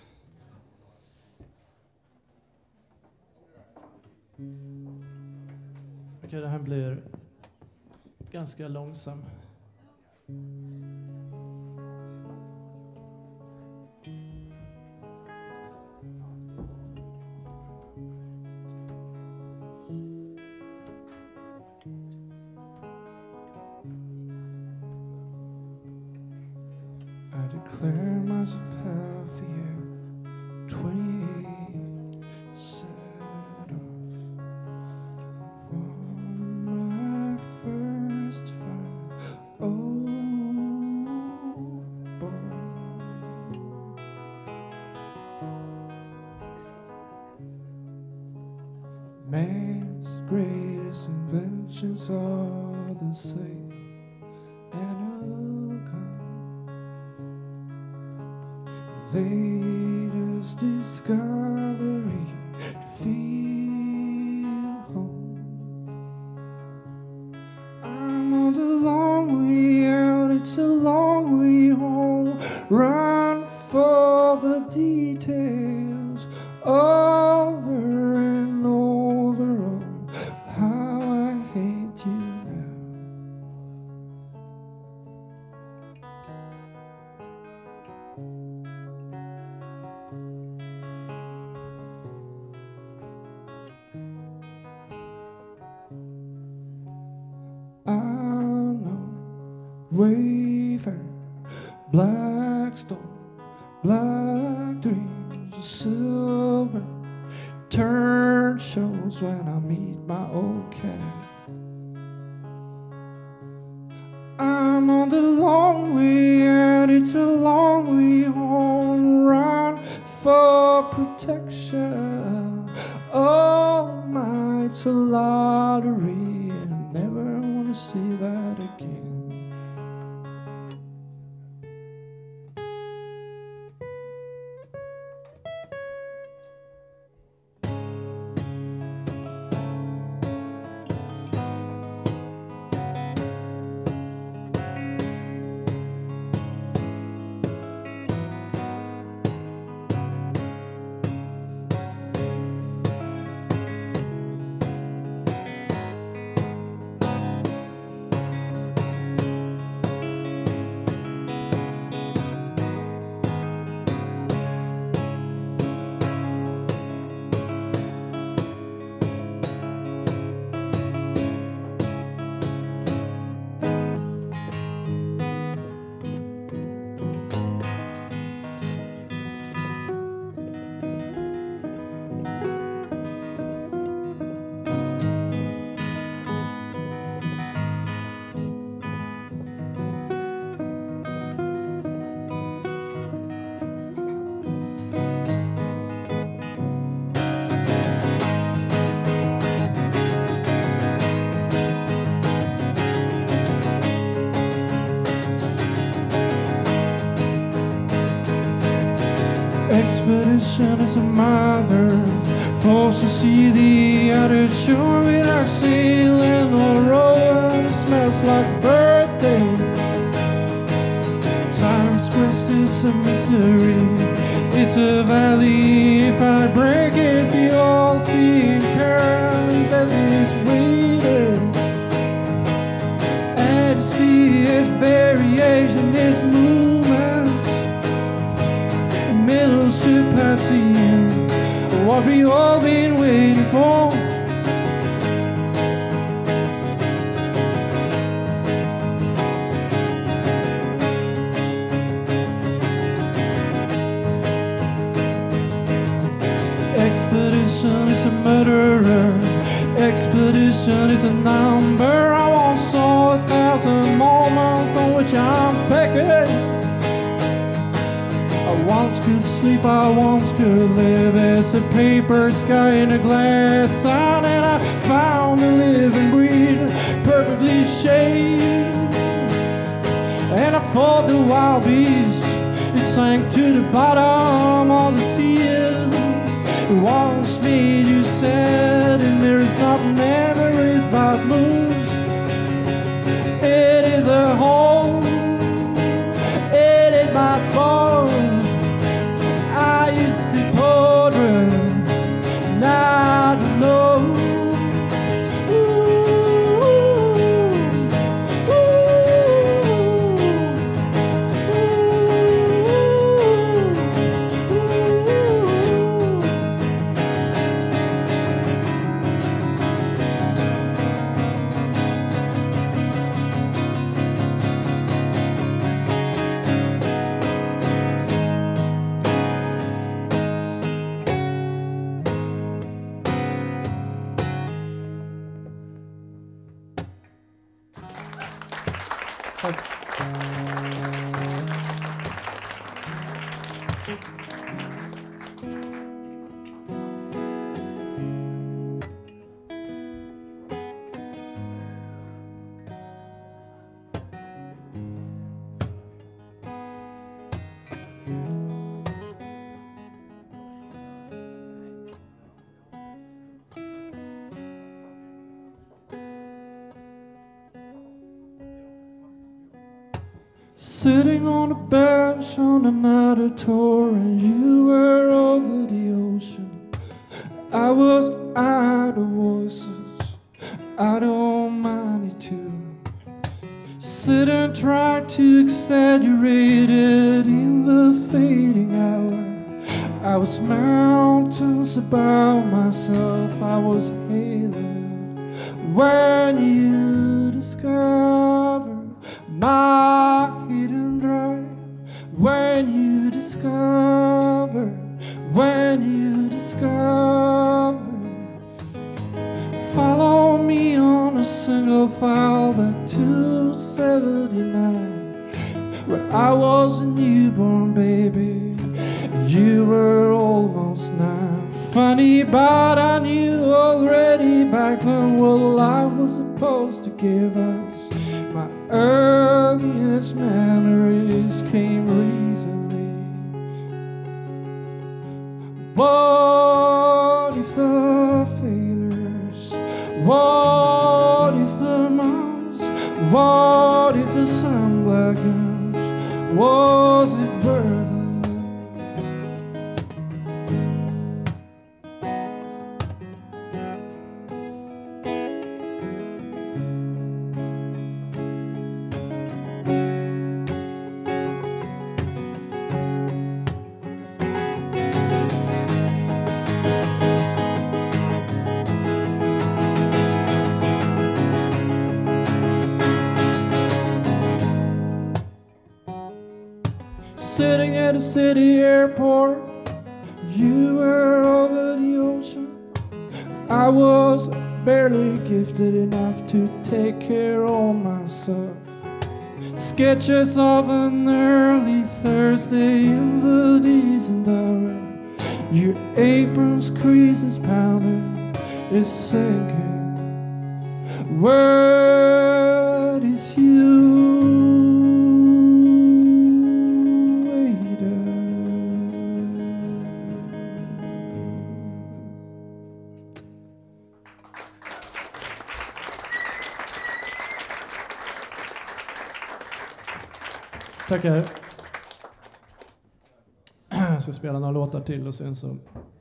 Okej, det här blir ganska långsam. I declare myself healthier, 28 set off on my first fight. Oh boy, Man's greatest inventions are the same and latest discovery to feel home. I'm on the long way out, it's a long way home. Run for the details over and over. Oh, how I hate you now. I know waver, blackstone, black dreams, silver turn shows when I meet my old cat. I'm on the long way out, it's a long way home. Run for protection. Oh my, it's a lottery, and I never want to see that again. Expedition is a mother, forced to see the other shore without sailing or rowing. It smells like birthday. Time's quest is a mystery. It's a valley. If I break it, the all-seeing current that is waiting. And see its variation, its movement. Middle surpassing what we all been waiting for. Expedition is a murderer. Expedition is a number. I once saw 1,000 moments on which I'm picking. I once could sleep, I once could live. It's a paper sky in a glass sun, and I found a living breed perfectly shaped. And I fought the wild beast. It sank to the bottom of the sea. It once made you sad, and there is not memories but moves. It is a home. It is my spawn. I used to see children, now I don't know. Sitting on a bench on another tour, and you were over the ocean. I was out of voices, out of money too. Sit and try to exaggerate it in the fading hour. I was mountains above myself, I was hailing when you discover my hidden drive. When you discover, when you discover. Follow me on a single file back to 79, where I was a newborn baby, you were almost 9. Funny, but I knew already back then what life was supposed to give us. My earliest memories came recently. What if the failures? What if the months? What if the sun blackens? Was it worth it? Sitting at a city airport, you were over the ocean. I was barely gifted enough to take care of myself. Sketches of an early Thursday in the decent hour. Your apron's creases pounding, is sinking. Word is you. Tackar. Jag ska spela några låtar till och sen så...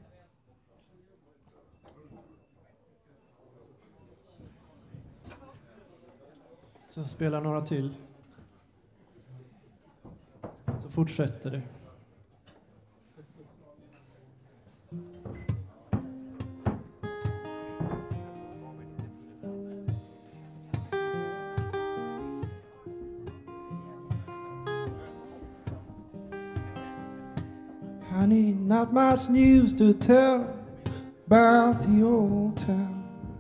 Så spelar några till. Så fortsätter det. Honey, not much news to tell about the old town.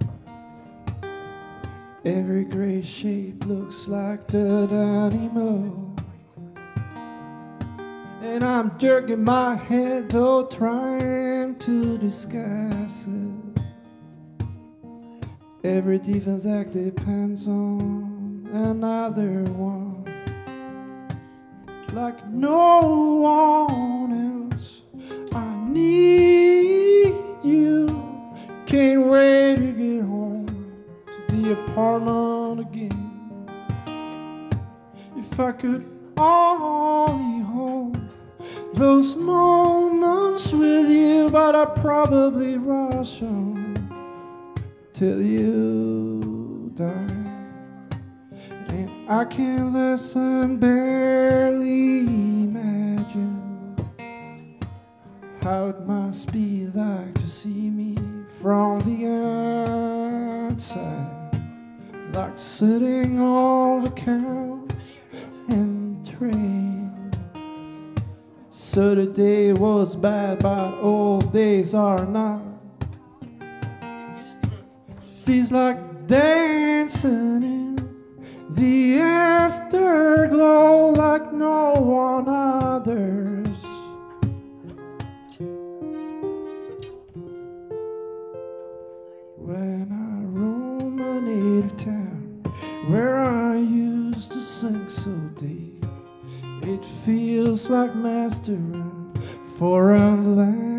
Every gray shape looks like dead animal. And I'm jerking my head though, trying to disguise it. Every defense act depends on another one. Like no one else, I need you. Can't wait to get home to the apartment again. If I could only hold those moments with you, but I probably rush on till you die. And I can listen, barely imagine how it must be like to see me from the outside, like sitting on the couch and train. So the day was bad, but old days are not. Feels like dancing in the afterglow like no one others. When I roam a native town where I used to sink so deep, it feels like mastering foreign language.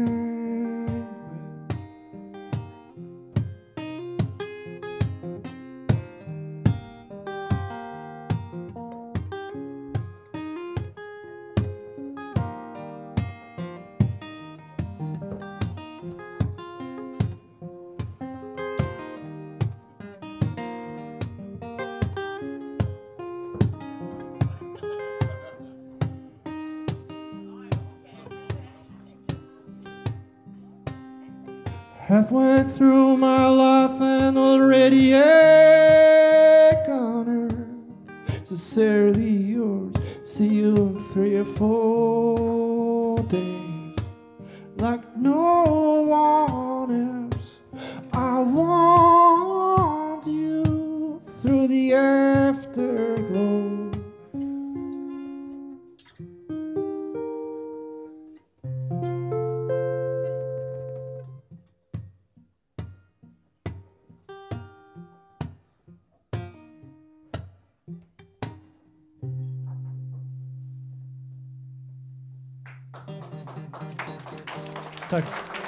Halfway through my life and already gone. Sincerely yours. See you in 3 or 4 days. Like no one else, I want you through the afterglow. Tack.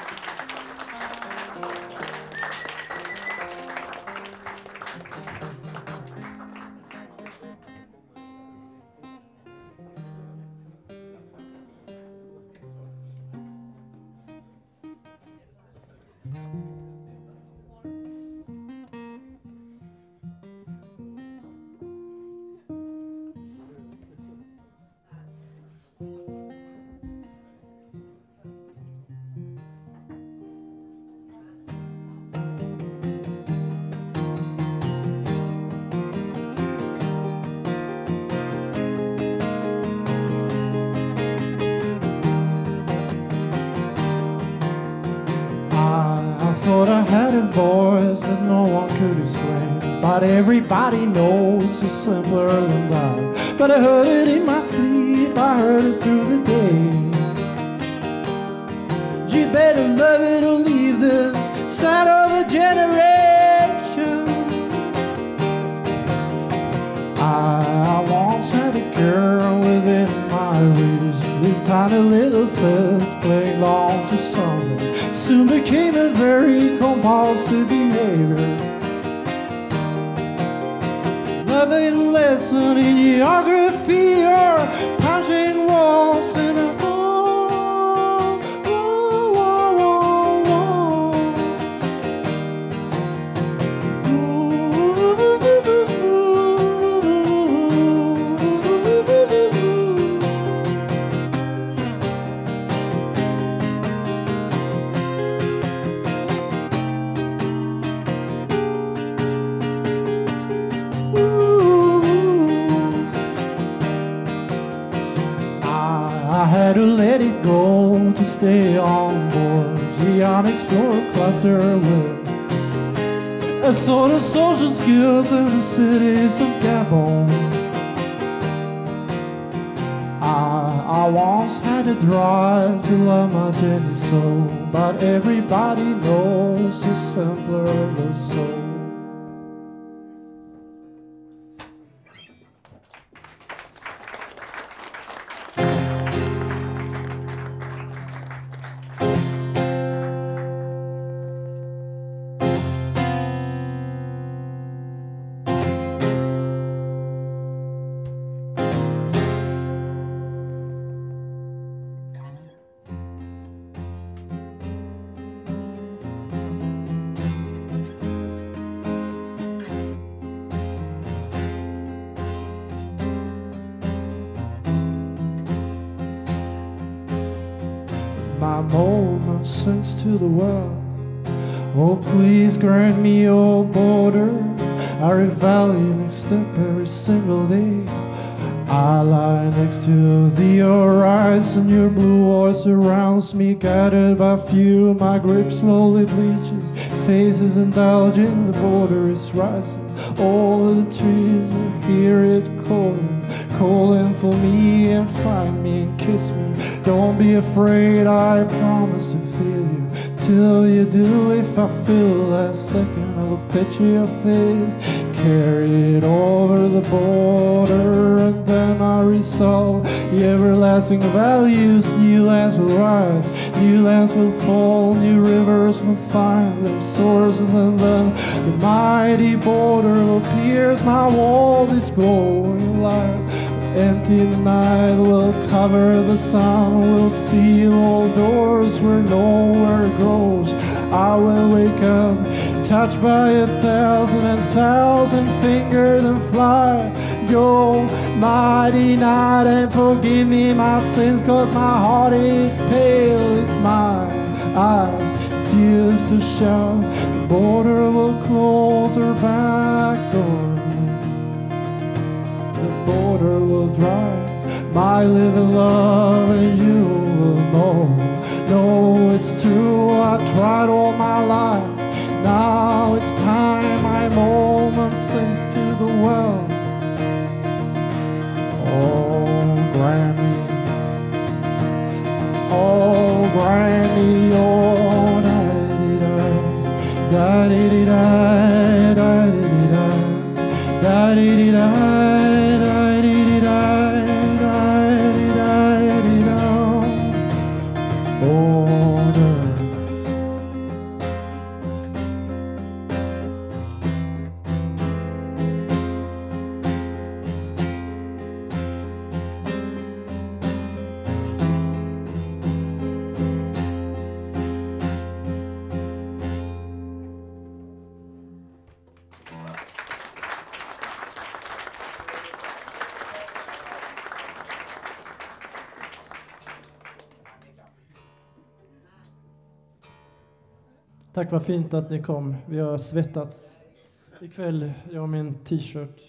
Thought I had a voice that no one could explain, but everybody knows it's simpler than that. But I heard it in my sleep, I heard it through the day. You better love it or leave this side of a generation. I once had a girl within my reach, this tiny little fist playing along to something soon became a very compulsive behavior. Loving a lesson in geography or punching walls in a to let it go to stay on board the unexplored cluster with a sort of social skills in the cities of Gabon. I once had a drive to love my Jenny soul, but everybody knows it's simpler than so. My moment sinks to the well. Oh, please grant me your border. I revel in extent every single day. I lie next to the horizon. Your blue voice surrounds me, guided by few. My grip slowly bleaches, faces indulging. The border is rising over the trees. I hear it calling, calling for me, and find me and kiss me. Don't be afraid, I promise to feel you till you do. If I feel that second of a picture your face, carry it over the border, and then I resolve the everlasting values. New lands will rise, new lands will fall, new rivers will find their sources, and then the mighty border will pierce my walls. Its glowing light empty the night will cover the sun, will seal all doors where nowhere grows. I will wake up, touched by 1,000 fingers and fly. Go, mighty night, and forgive me my sins, 'cause my heart is pale. It's my eyes fused to shout. The border will close her back door. The border will dry my living love, and you will know. No, it's true, I tried all my life. Now it's time my moment sinks to the well. Oh, Granny. Oh, Granny, oh, da-di-da, da-di-da, da-di-da, da-di-da, da-di-da, da-di-da, oh, da. Tack, vad fint att ni kom. Vi har svettat ikväll, jag och min t-shirt.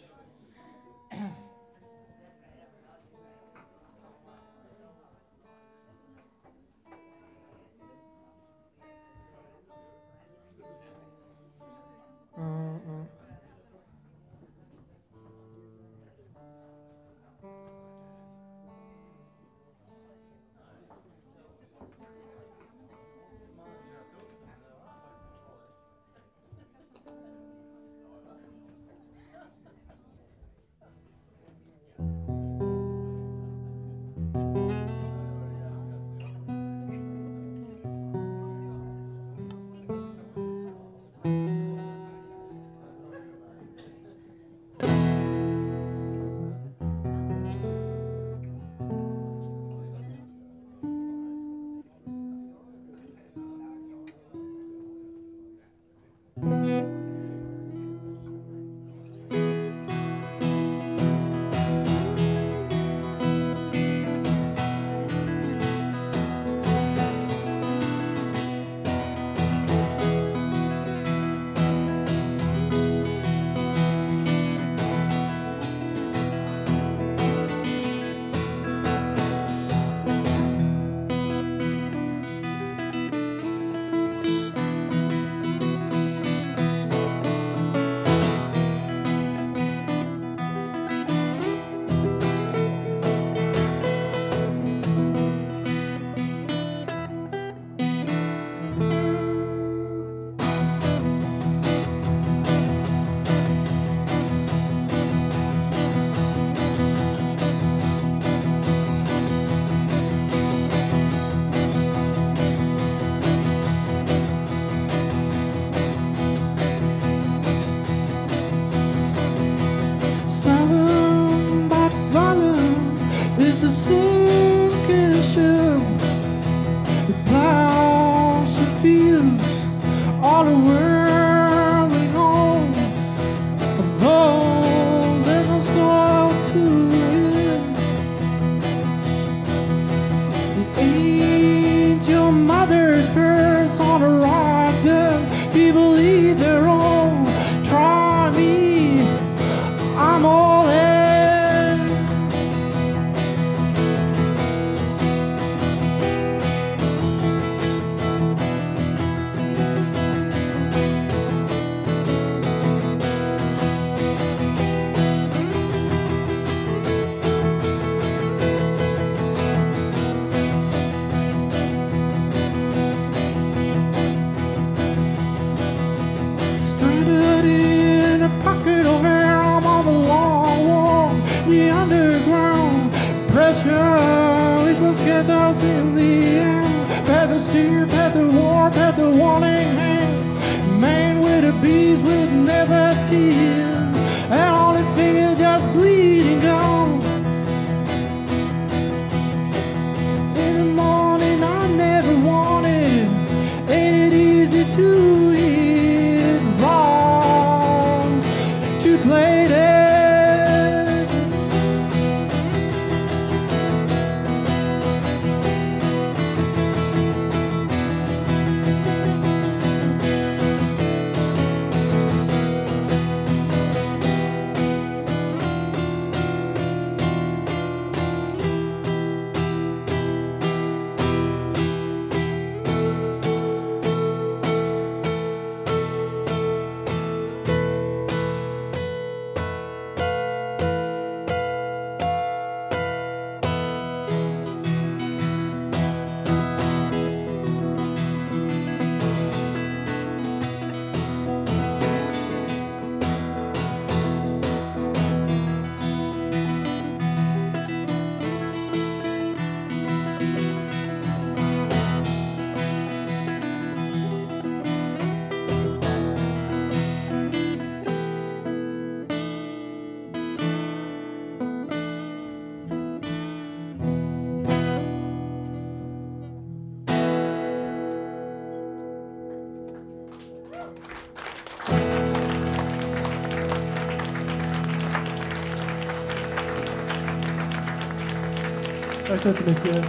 Tack så jättemycket.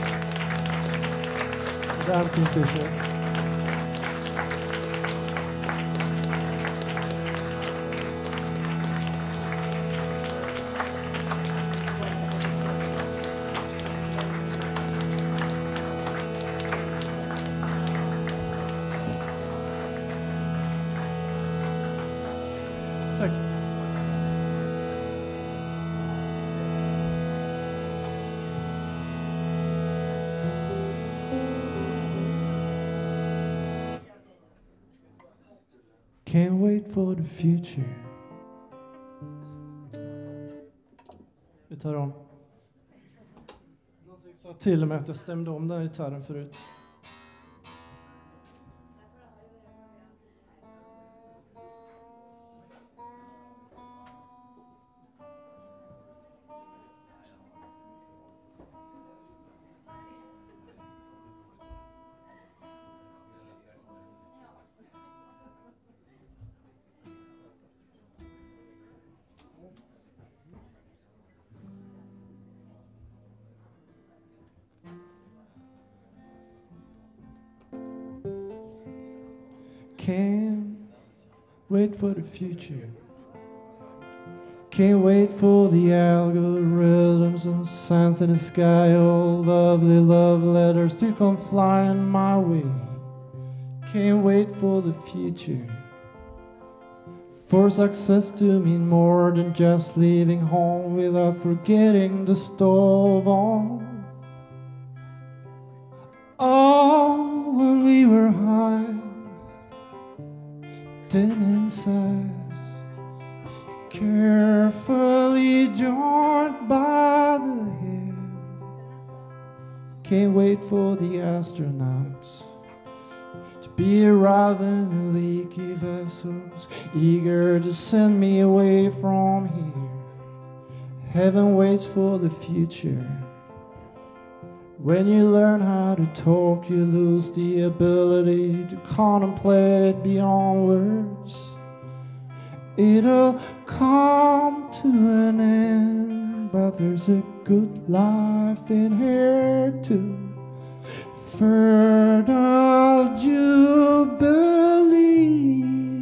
I'm Kingfisher. Tack. Can't wait for the future. Vi tar om. Någonting sa till och med att jag stämde om den här gitarren förut. Can't wait for the future. Can't wait for the algorithms and signs in the sky. All lovely love letters to come flying my way. Can't wait for the future. For success to mean more than just leaving home without forgetting the stove on. Oh, when we were high, then inside, carefully joined by the head. Can't wait for the astronauts to be arriving in leaky vessels, eager to send me away from here. Heaven waits for the future. When you learn how to talk, you lose the ability to contemplate beyond words. It'll come to an end, but there's a good life in here too. Fertile jubilee.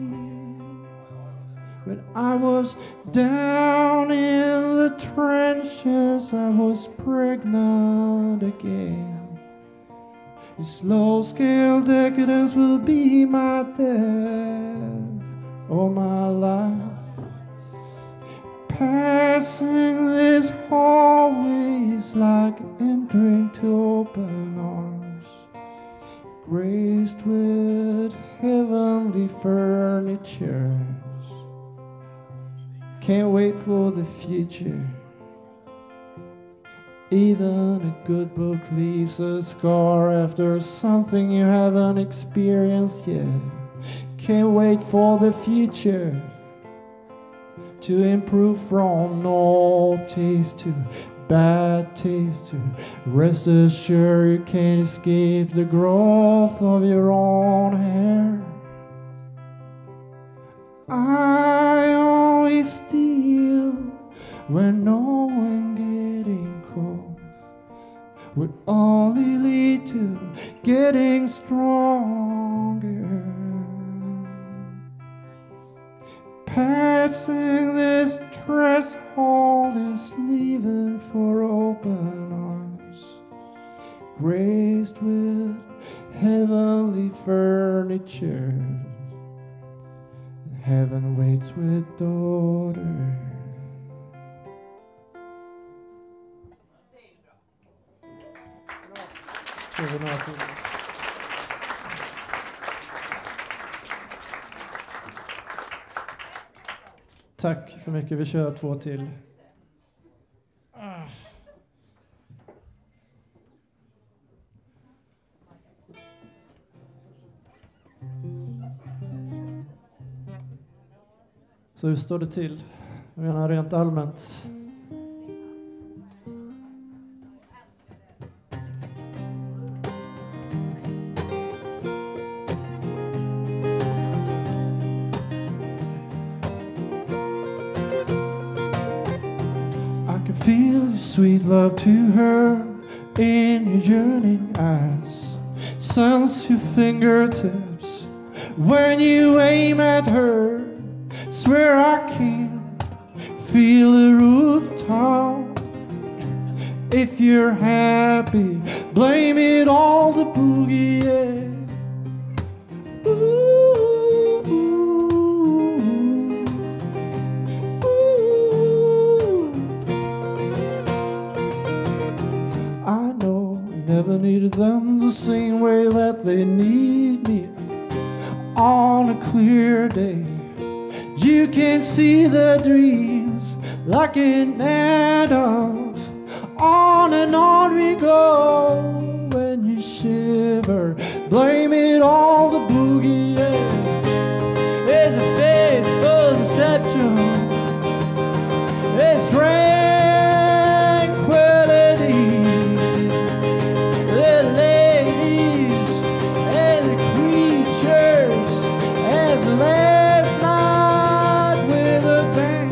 When I was down in the trenches, I was pregnant again. This low-scale decadence will be my death or my life. Passing this hallway is like entering to open arms, graced with heavenly furniture. Can't wait for the future. Even a good book leaves a scar after something you haven't experienced yet. Can't wait for the future to improve from no taste to bad taste to rest assured you can't escape the growth of your own hair. I only steal when no one getting cold would only lead to getting stronger. Passing this threshold is leaving for open arms, graced with heavenly furniture. Heaven waits with daughter. Tack så mycket. Vi kör 2 till. Så hur står det till? Jag menar rent allmänt. I can feel your sweet love to her. in your yearning eyes, sense your fingertips when you aim at her. Swear I can feel the rooftop. If you're happy, blame it all the boogie, yeah. Ooh, ooh. I know I never needed them the same way that they need me. On a clear day, you can see their dreams like an adult. On and on we go. When you shiver, blame it all the boogie, yeah. It's a faithful deception. It's tranquility. The ladies and the creatures as last night with a bang.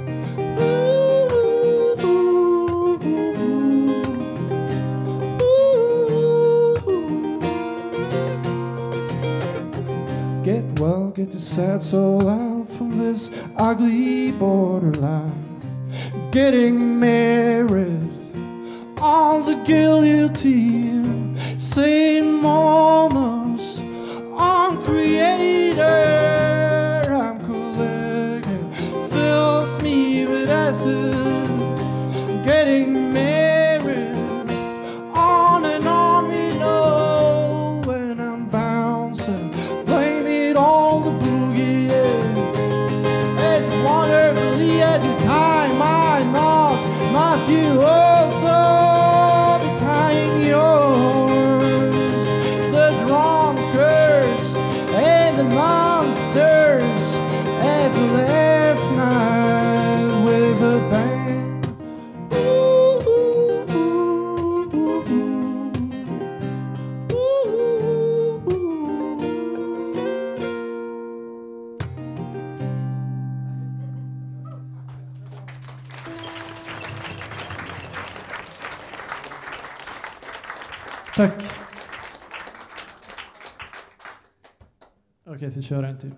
Get well, get the sad soul out from this ugly borderline. Getting married on the guillotine, same moments on Creator. I'm collecting, fills me with acid. Getting married on and on we know. When I'm bouncing, blame it all the boogie, yeah. It's wonderfully at the time I must you also be tying yours. The drunkards and the monsters at the last night with a bang. Tack. Okej, så kör jag en till.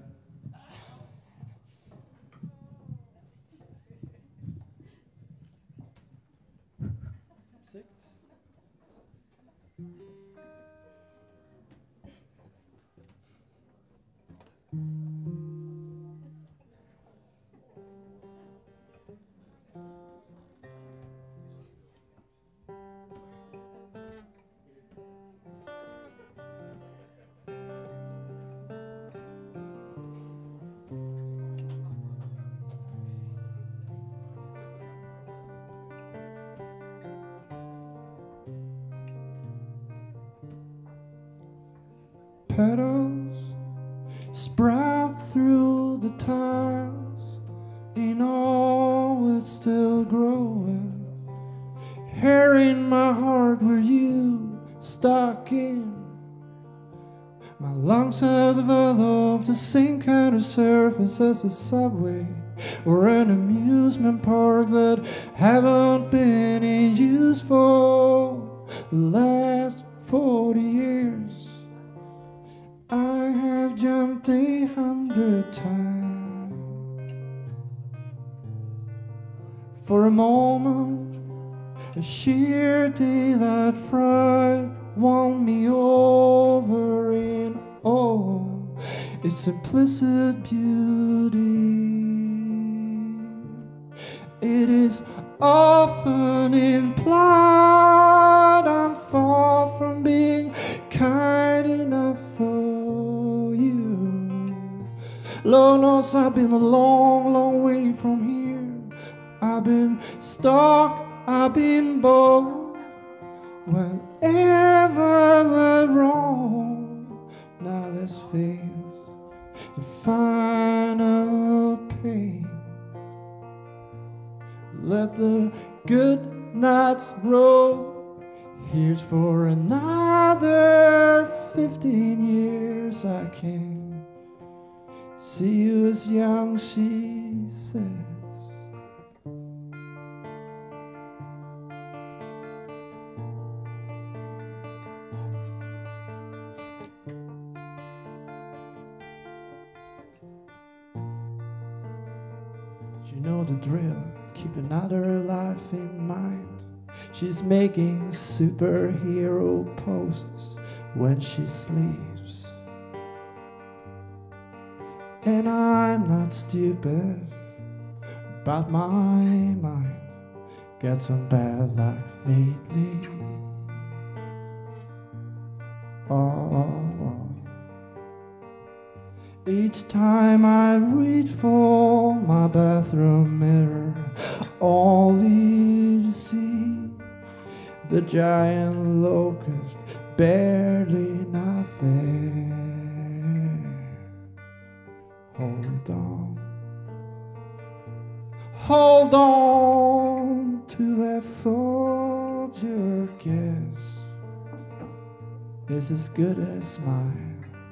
Petals sprout through the tiles, in all it's still growing. Hair in my heart where you stuck in. My lungs have developed the same kind of surface as a subway or an amusement park that haven't been in use for the last 40 years. I have jumped 100 times. For a moment, a sheer daylight fright won me over in all its implicit beauty. It is often implied I'm far from being kind enough for you. Lord knows I've been a long, long way from here. I've been stuck, I've been bold. Whenever we're wrong, now let's face the final pain. Let the good nights roll. Here's for another 15 years. I can see you as young, she says. you know the drill. Keep another life in mind. She's making superhero poses when she sleeps. And I'm not stupid, but my mind gets some bad luck lately. Oh. Each time I reach for my bathroom mirror, only to see the giant locust, barely not there. Hold on to that thought. Your guess is as good as mine.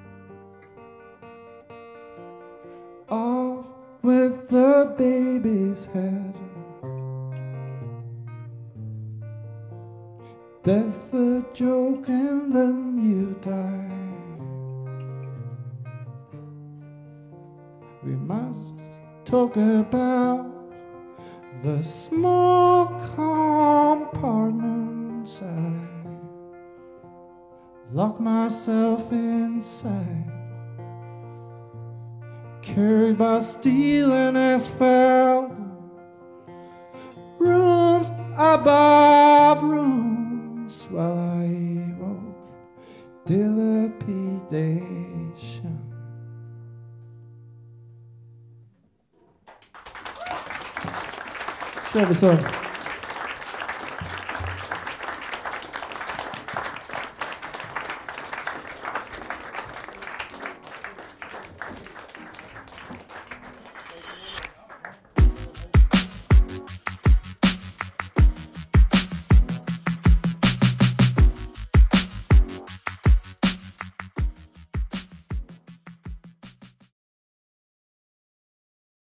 Off with the baby's head. Death a joke and then you die. We must talk about the small compartments. I lock myself inside, carried by steel and asphalt, rooms above rooms, while I evoke dilapidation. Kör vi så.